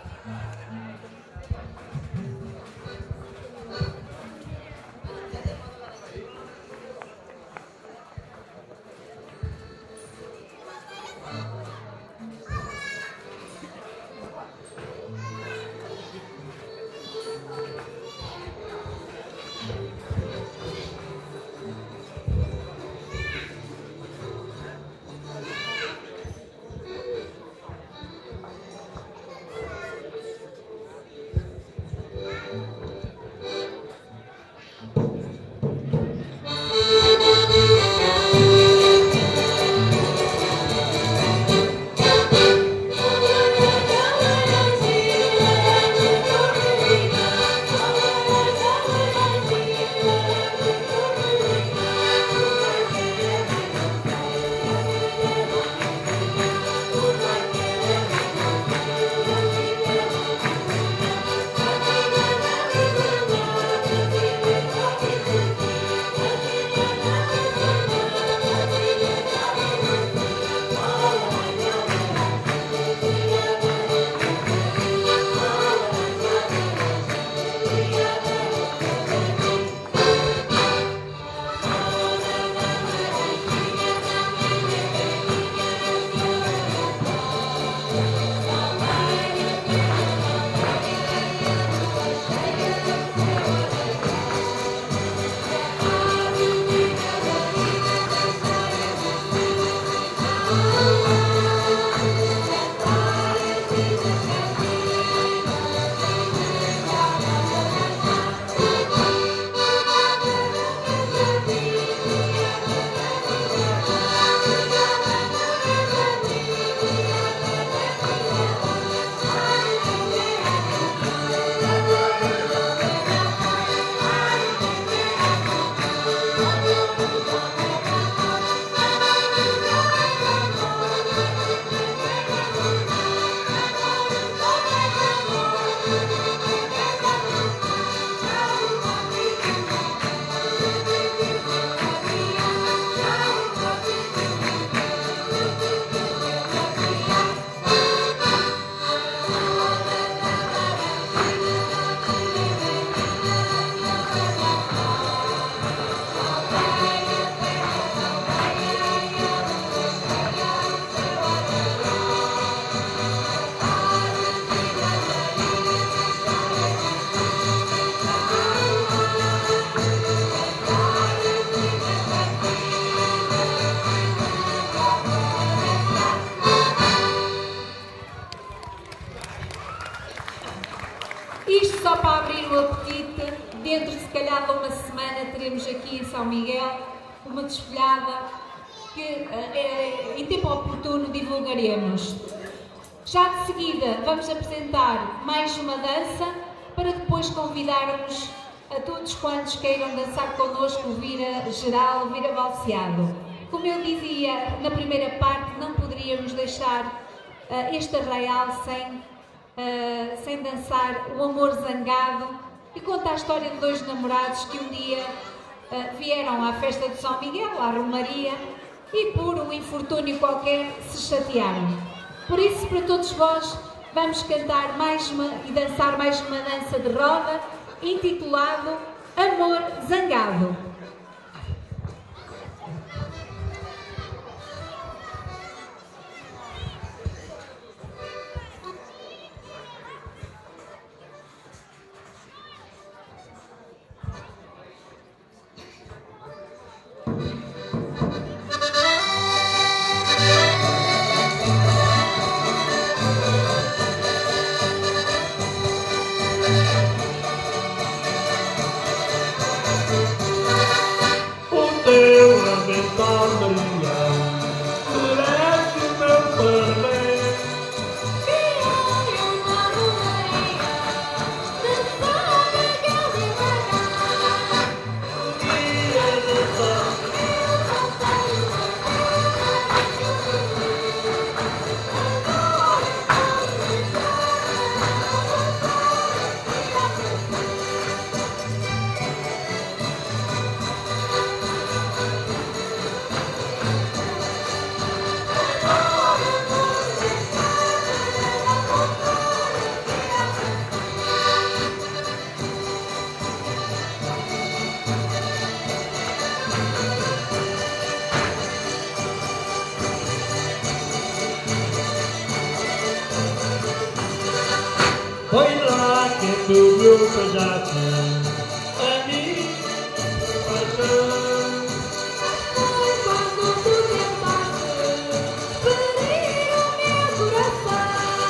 Isto só para abrir o apetite. Dentro de se calhar de uma semana teremos aqui em São Miguel uma desfolhada que em tempo oportuno divulgaremos. Já de seguida vamos apresentar mais uma dança para depois convidarmos a todos quantos queiram dançar connosco o Vira Geral, o Vira Valseado. Como eu dizia na primeira parte, não poderíamos deixar este arraial sem dançar o Amor Zangado, que conta a história de dois namorados que um dia vieram à festa de São Miguel, à Romaria, e por um infortúnio qualquer se chatearam. Por isso, para todos vós, vamos cantar e dançar mais uma dança de roda, intitulado Amor Zangado. tu meu pedaço, a mim, paixão. Quando tu tentaste ferir o meu coração.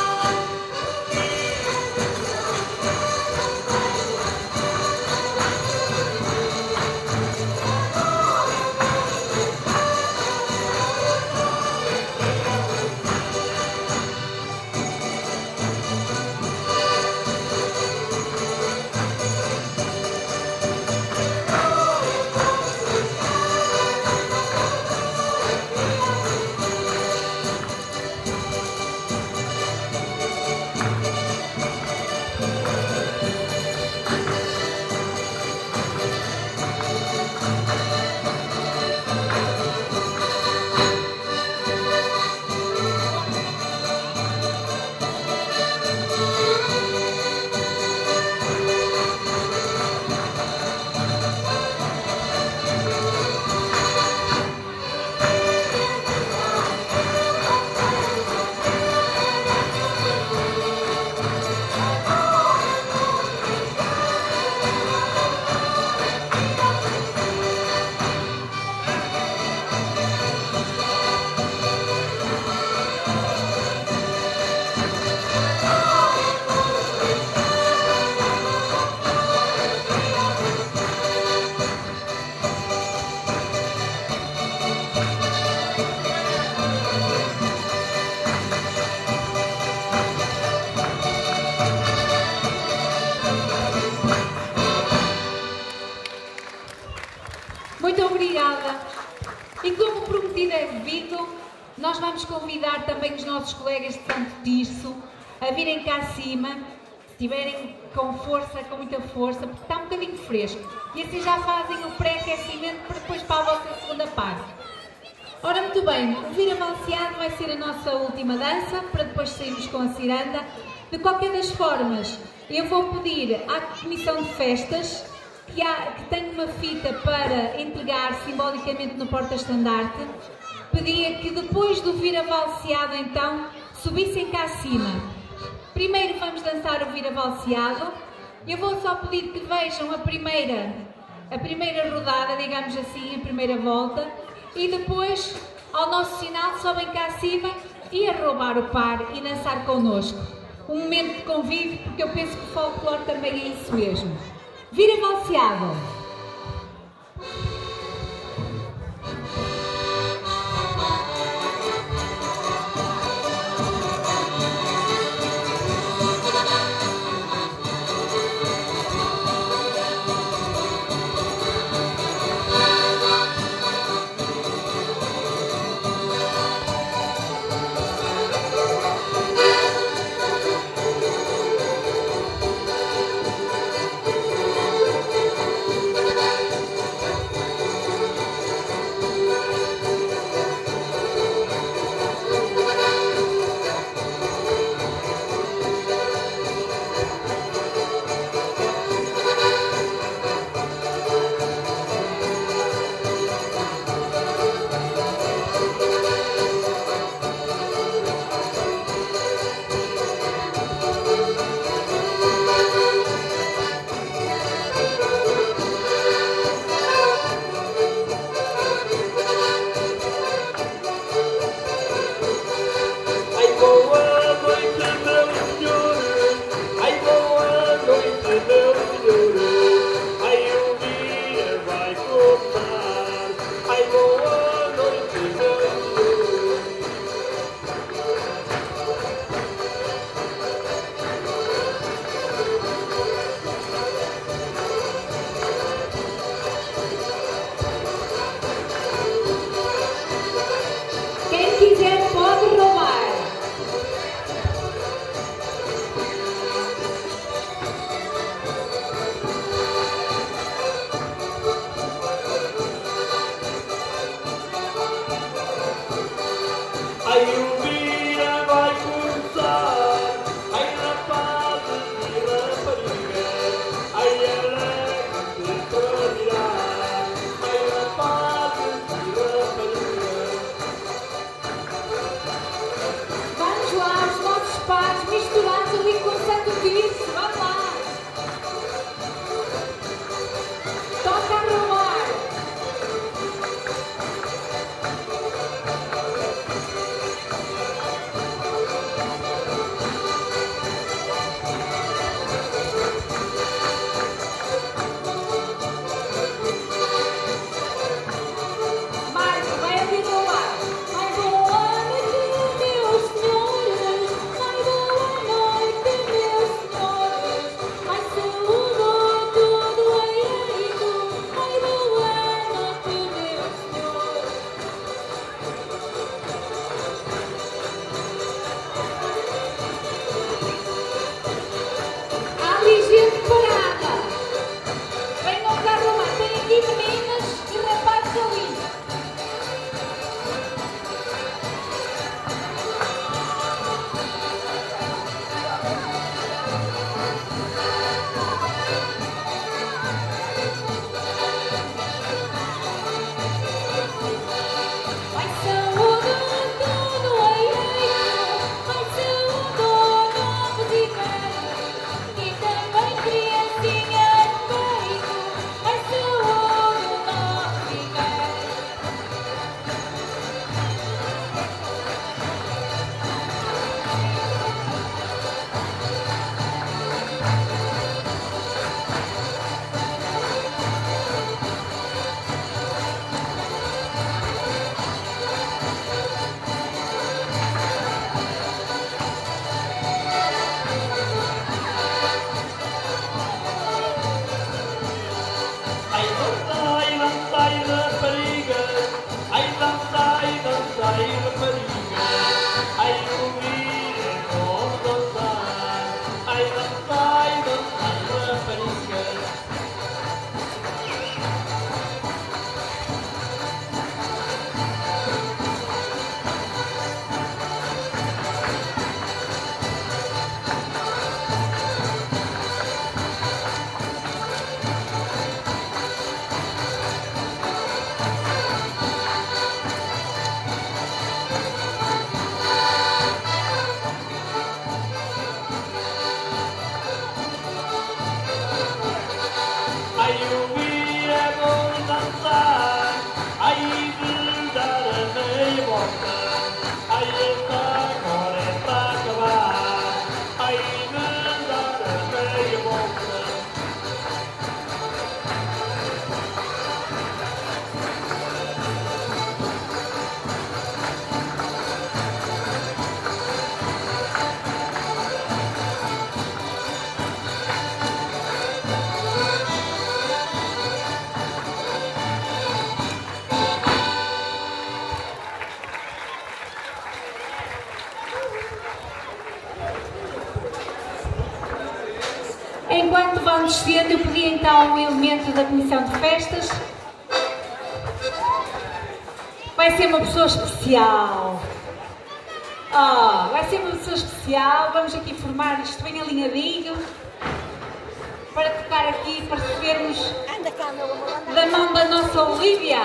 Muito obrigada. E como prometido é devido, nós vamos convidar também os nossos colegas de Santo Tirso a virem cá acima, se estiverem com força, com muita força, porque está um bocadinho fresco. E assim já fazem o pré-aquecimento para depois para a vossa segunda parte. Ora, muito bem, o Vira Valseado vai ser a nossa última dança, para depois sairmos com a ciranda. De qualquer das formas, eu vou pedir à Comissão de Festas que tem uma fita para entregar simbolicamente no porta-estandarte, pedia que depois do Vira Valseado então subissem cá acima. Primeiro vamos dançar o Vira Valseado. Eu vou só pedir que vejam a primeira rodada, digamos assim, a primeira volta, e depois, ao nosso sinal, sobem cá acima e a roubar o par e dançar connosco. Um momento de convívio, porque eu penso que o folclore também é isso mesmo. Vira Valseado. enquanto vão descendo, eu pedi então o elemento da Comissão de Festas. Vai ser uma pessoa especial. Oh, vai ser uma pessoa especial. Vamos aqui formar isto bem alinhadinho para tocar aqui, para recebermos da mão da nossa Olívia.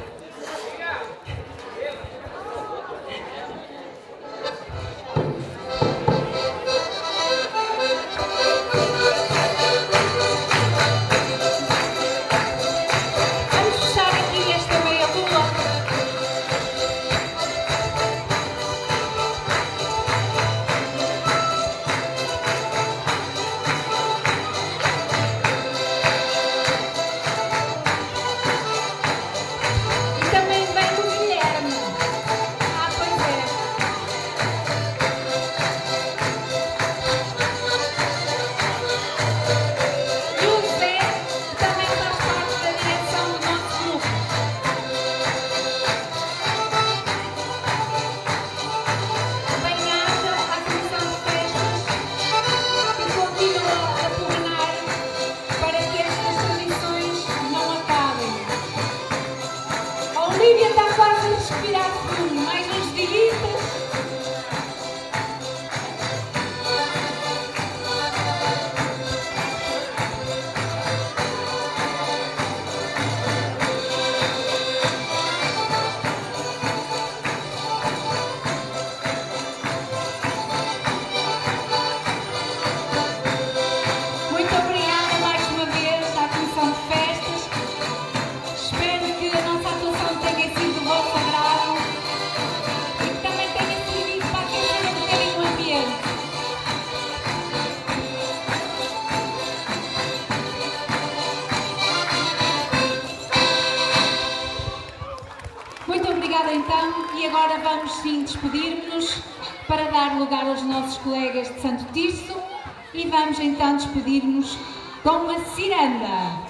E agora vamos sim despedir-nos para dar lugar aos nossos colegas de Santo Tirso e vamos então despedir-nos com a ciranda.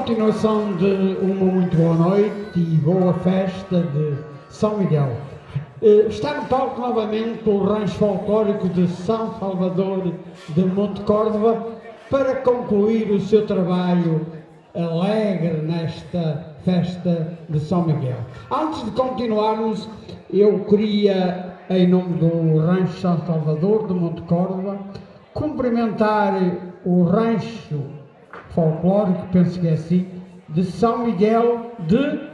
continuação de uma muito boa noite e boa festa de São Miguel. Está no palco novamente o Rancho Folclórico de São Salvador de Monte Córdoba para concluir o seu trabalho alegre nesta festa de São Miguel. Antes de continuarmos, eu queria, em nome do Rancho São Salvador de Monte Córdoba, cumprimentar o Rancho Folclórico, penso que é assim, de São Miguel de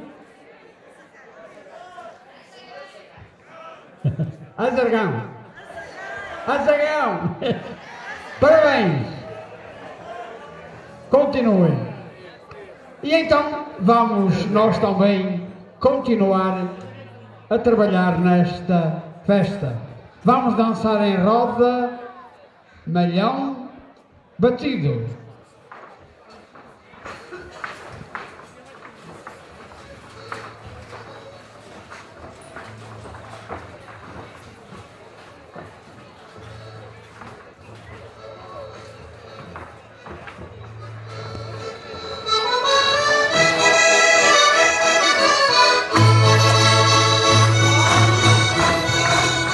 Azargão. Azargão! Parabéns! Continuem. E então vamos nós também continuar a trabalhar nesta festa. Vamos dançar em roda, malhão, batido.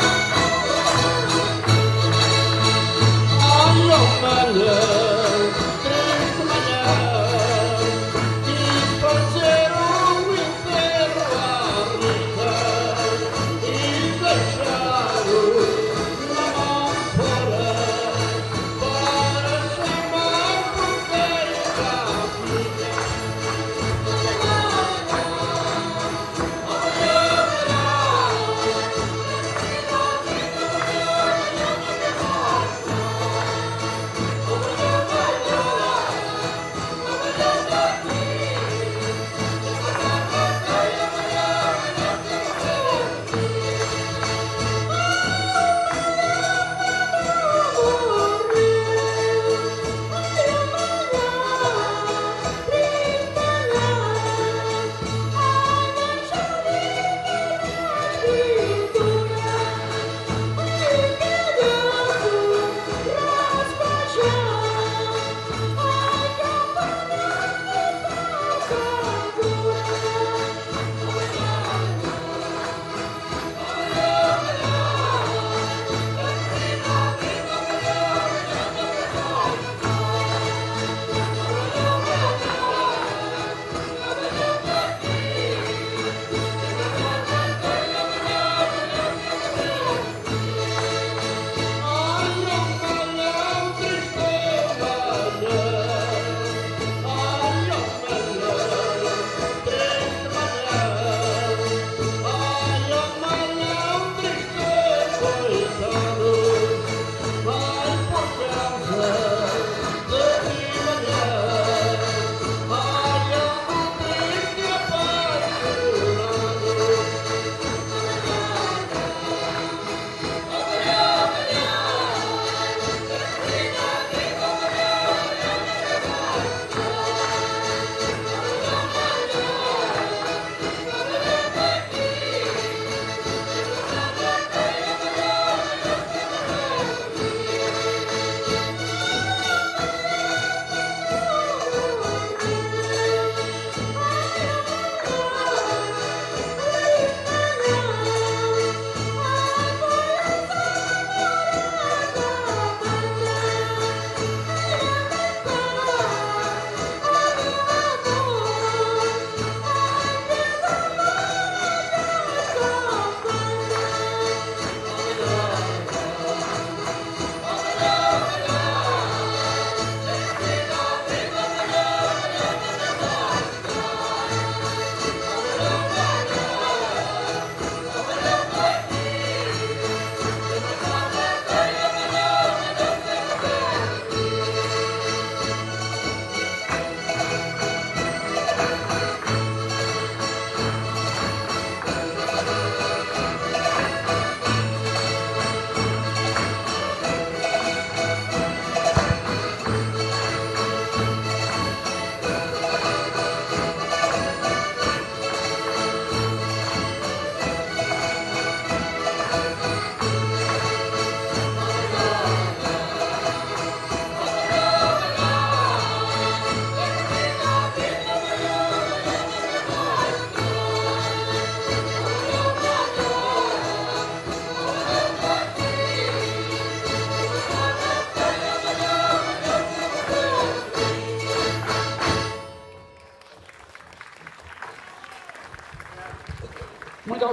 Olha o malhão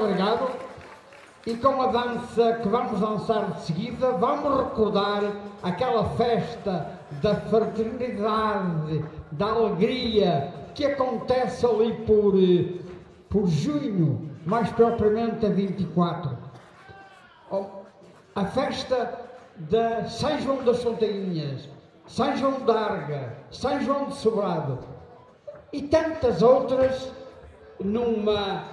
obrigado. E com a dança que vamos dançar de seguida, vamos recordar aquela festa da fraternidade, da alegria, que acontece ali por junho, mais propriamente a 24. A festa de São João das Fontainhas, São João d'Arga, São João de Sobrado e tantas outras numa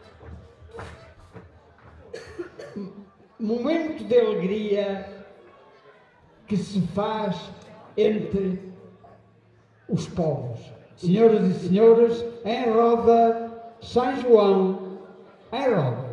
momento de alegria que se faz entre os povos. Senhoras e senhores, em roda, São João, em roda.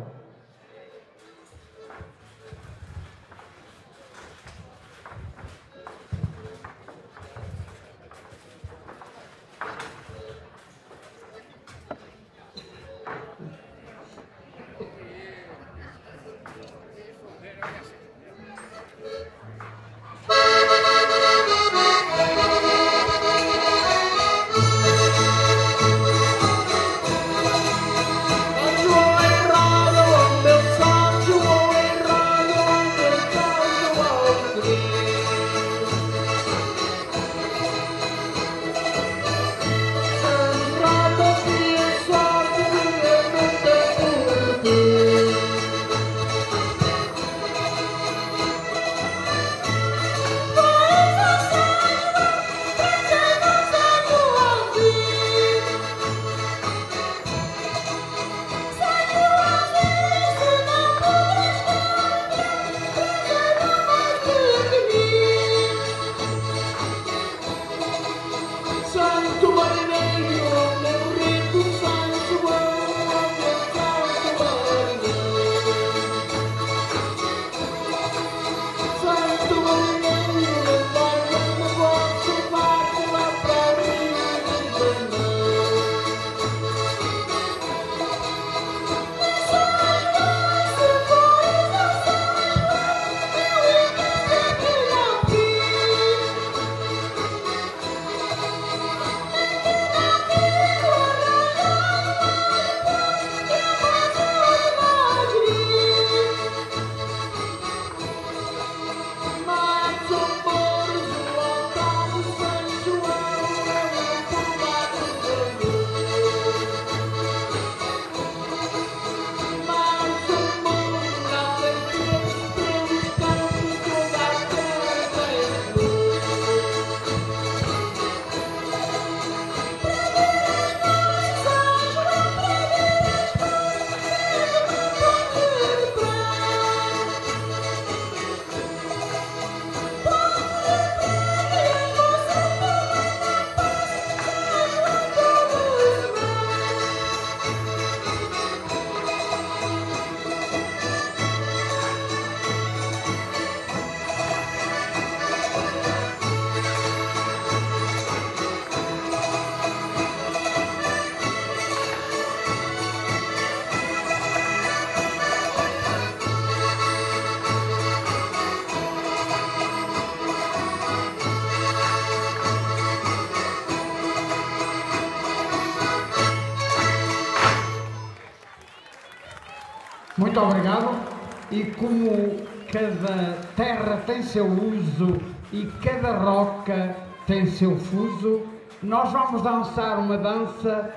Muito obrigado. E como cada terra tem seu uso e cada roca tem seu fuso, nós vamos dançar uma dança,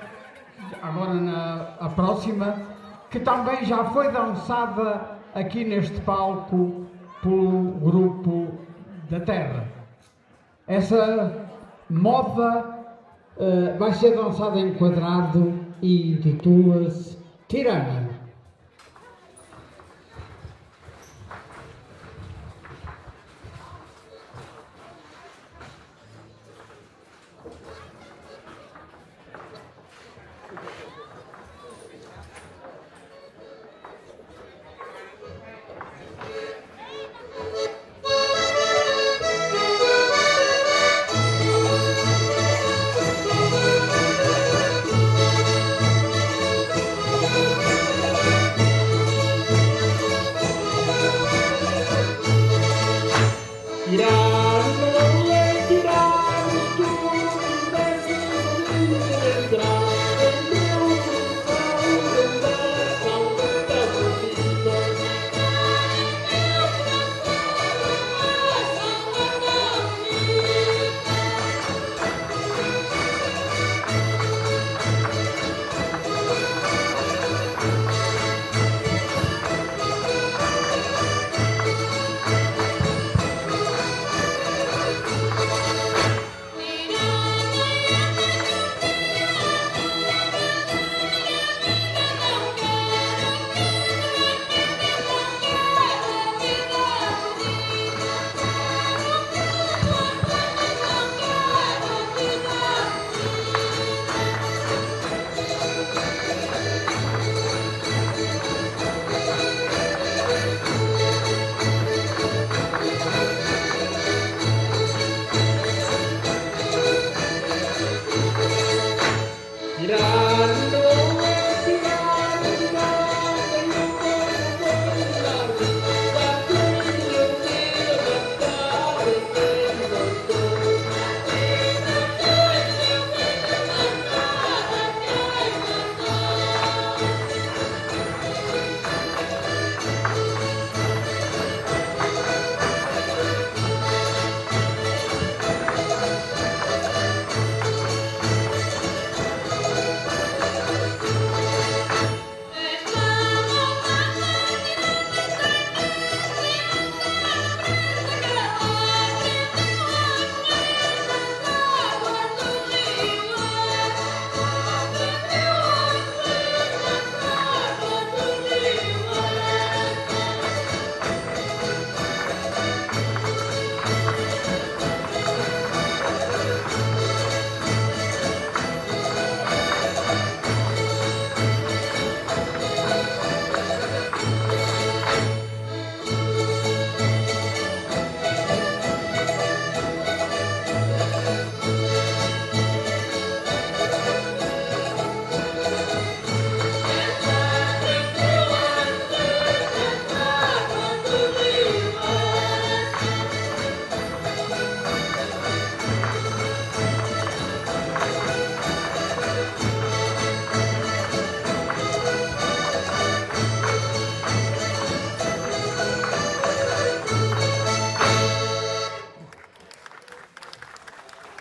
agora a próxima, que também já foi dançada aqui neste palco pelo grupo da Terra. Essa moda vai ser dançada em quadrado e intitula-se Tirana. Thank you.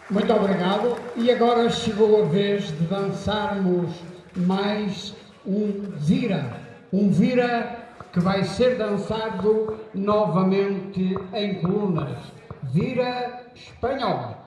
Muito obrigado. E agora chegou a vez de dançarmos mais um vira. Um vira que vai ser dançado novamente em colunas. Vira espanhol.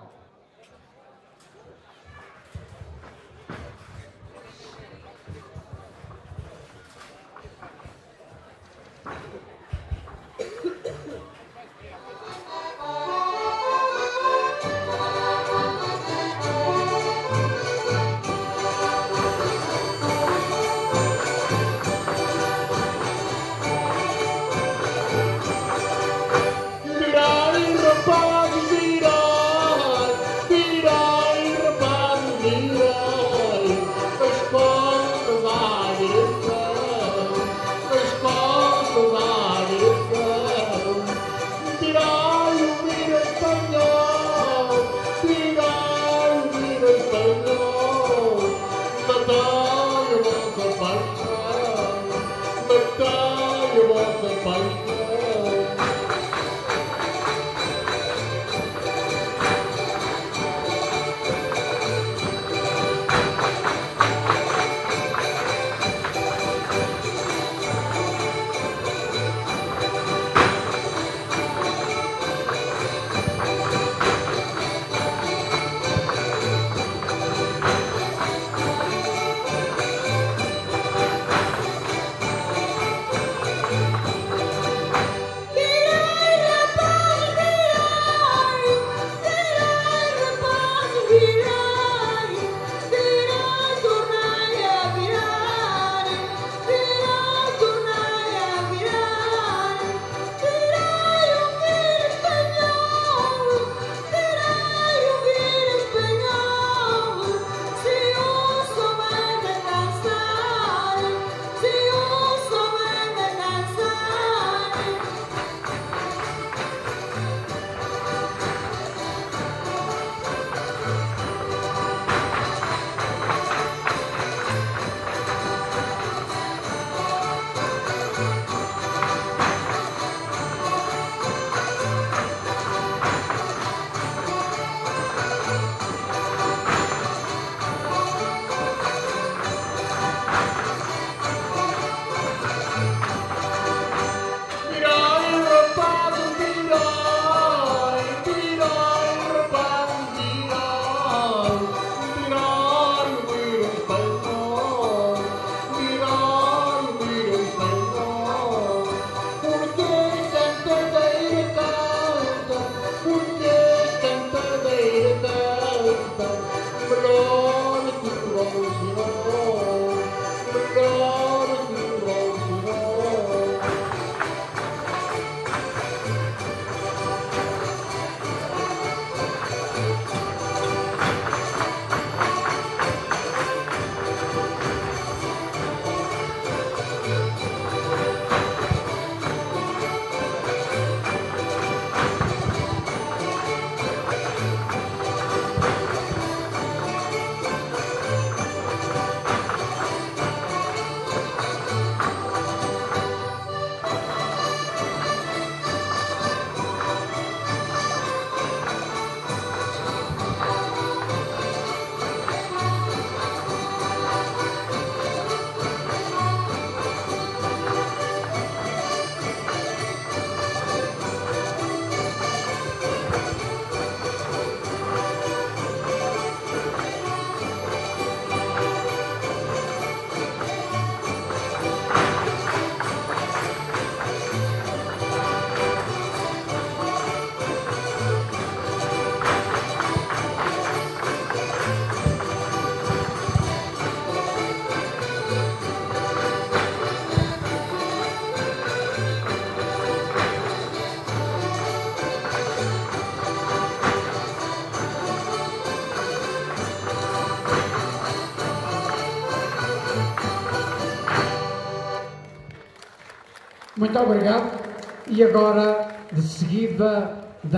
Muito obrigado. E agora, de seguida,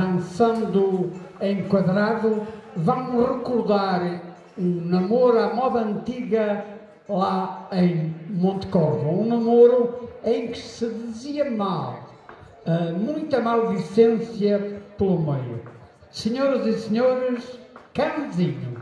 dançando em quadrado, vamos recordar um namoro à moda antiga lá em Monte Corvo. Um namoro em que se dizia mal, muita maldicência pelo meio. Senhoras e senhores, Cãozinho.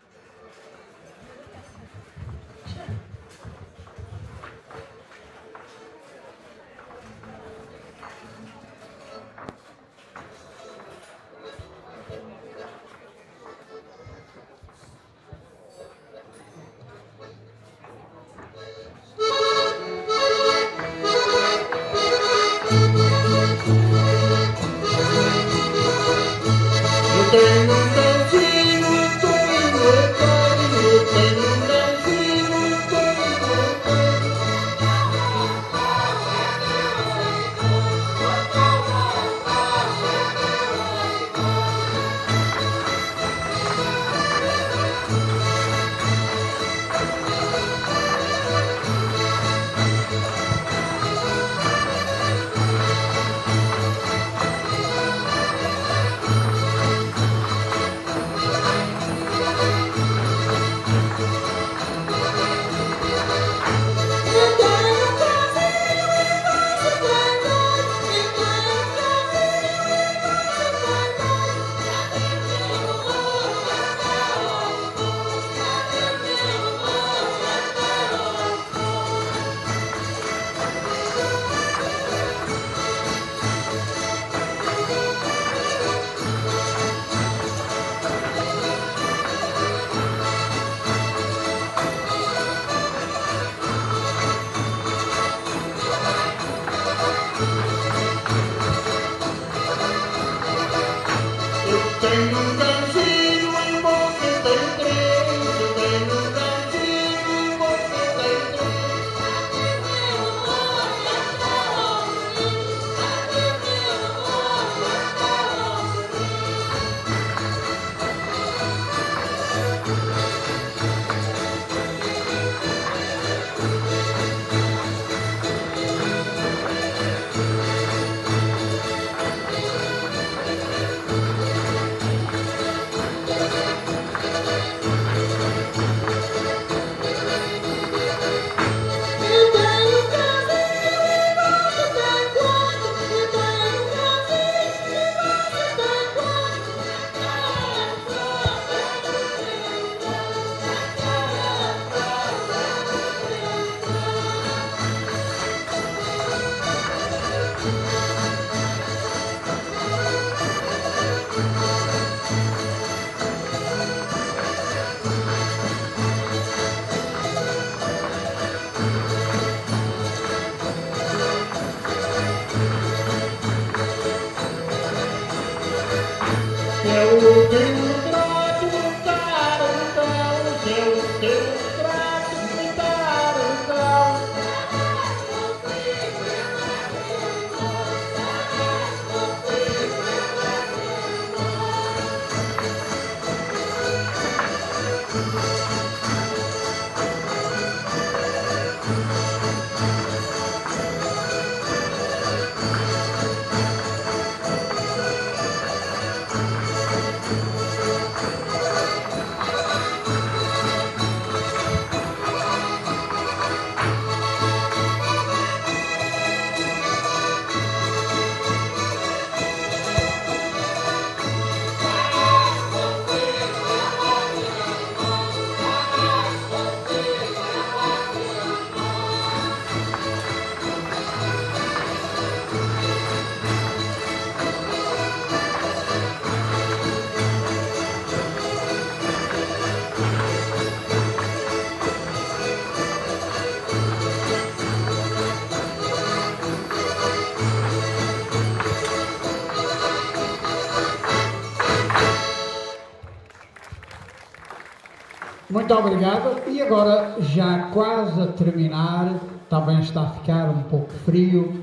Muito obrigado. E agora, já quase a terminar, também está a ficar um pouco frio,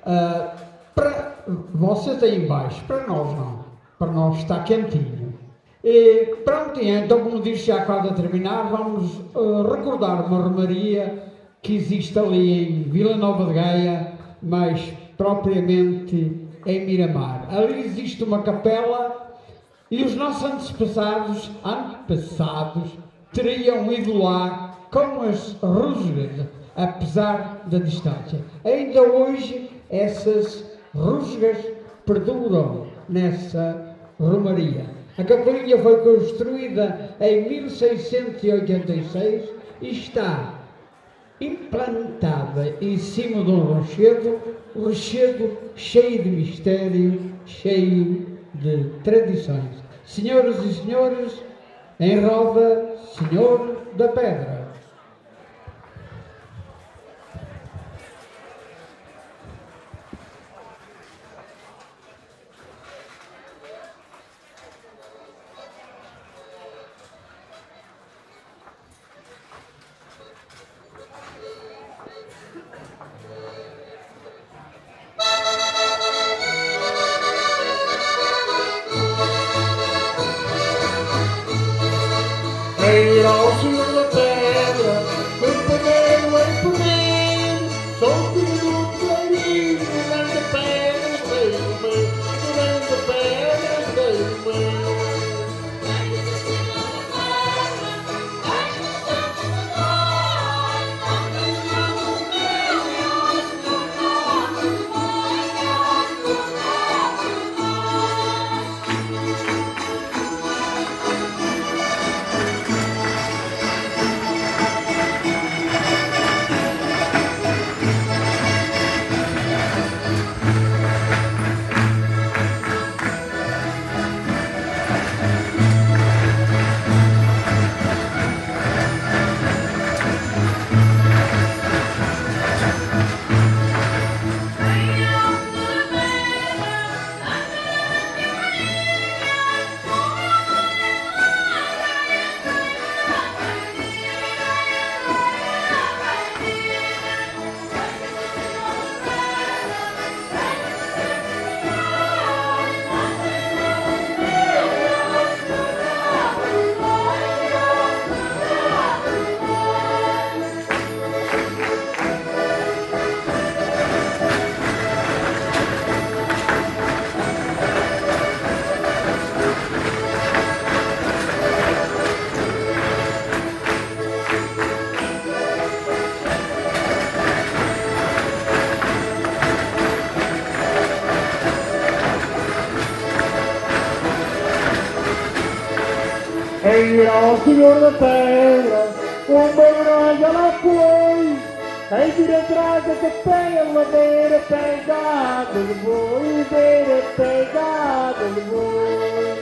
para vocês aí embaixo, para nós não, para nós está quentinho. E pronto, então como disse, já quase a terminar, vamos recordar uma romaria que existe ali em Vila Nova de Gaia, mas propriamente em Miramar. Ali existe uma capela e os nossos antepassados teriam ido lá com as rusgas, apesar da distância. Ainda hoje essas rusgas perduram nessa romaria. A capelinha foi construída em 1686 e está implantada em cima de um rochedo cheio de mistério, cheio de tradições. Senhoras e senhores, em roda, Senhor da Pedra. Ei, ao Senhor da Terra, uma granja lá foi, em vir atrás da capela, ver a pegada de boi, ver a pegada de boi.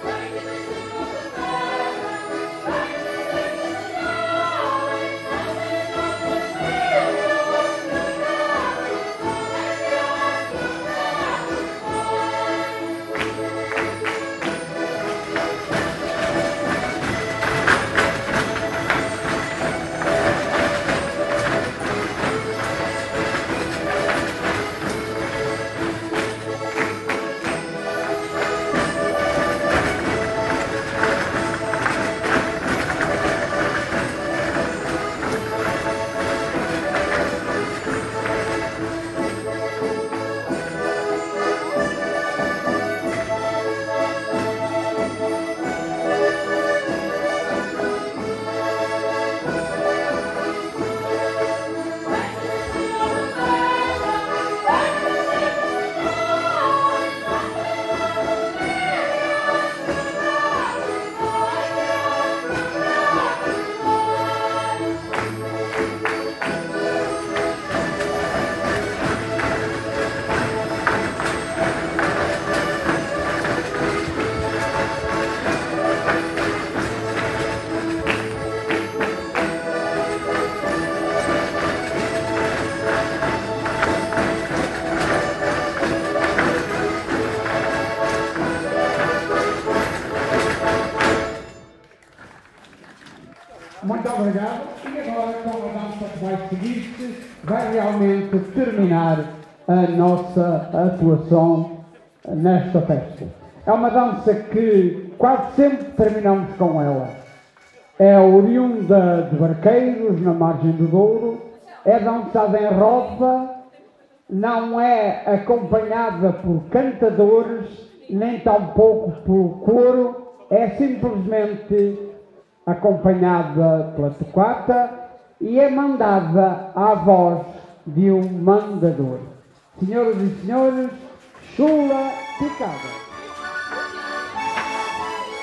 Muito obrigado. E agora, com a dança que vai seguir-se, vai realmente terminar a nossa atuação nesta festa. É uma dança que quase sempre terminamos com ela. É oriunda de Barqueiros, na margem do Douro, é dançada em roda, não é acompanhada por cantadores, nem tampouco por coro, é simplesmente acompanhada pela tocata e é mandada à voz de um mandador. Senhoras e senhores, Chula Picada.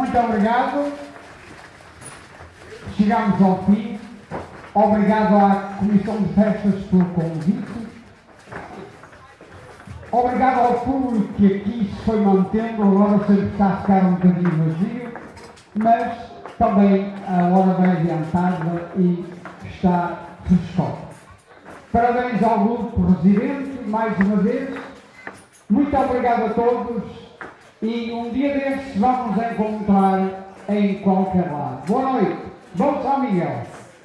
muito obrigado. Chegamos ao fim. Obrigado à Comissão de Festas pelo convite. Obrigado ao público que aqui se foi mantendo. Agora sempre está a ficar um bocadinho vazio, mas também a hora vai adiantada e está fresco. Parabéns ao grupo residente, mais uma vez. Muito obrigado a todos e um dia destes vamos encontrar em qualquer lado. Boa noite. Bom São Miguel.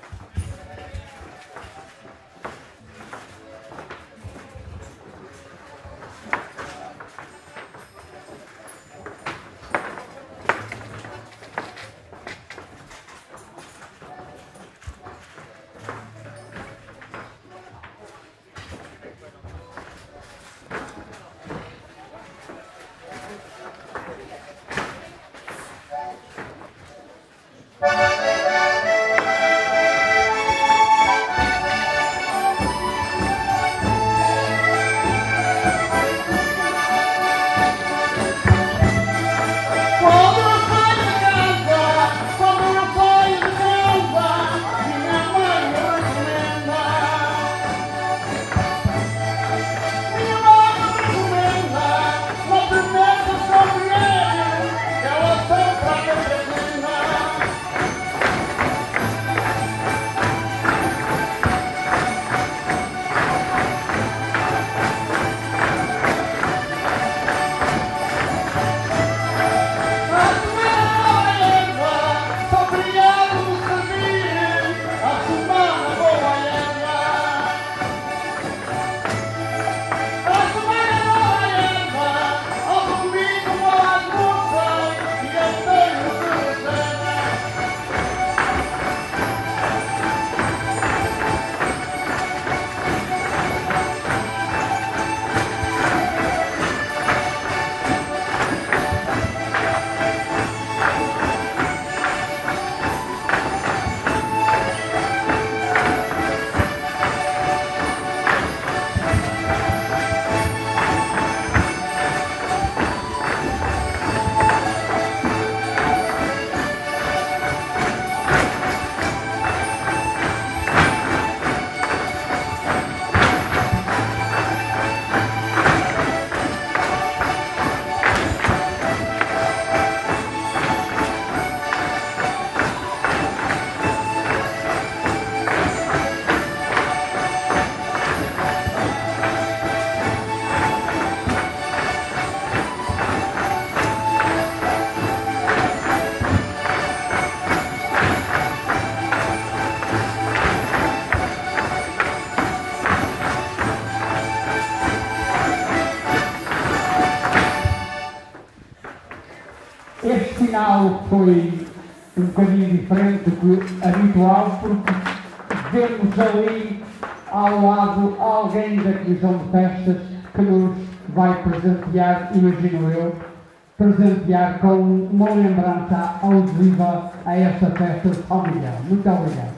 Este final foi um bocadinho diferente do que habitual, porque vemos ali ao lado alguém da Comissão de Festas que nos vai presentear, imagino eu, presentear com uma lembrança alusiva a esta festa de São Miguel. Muito obrigado.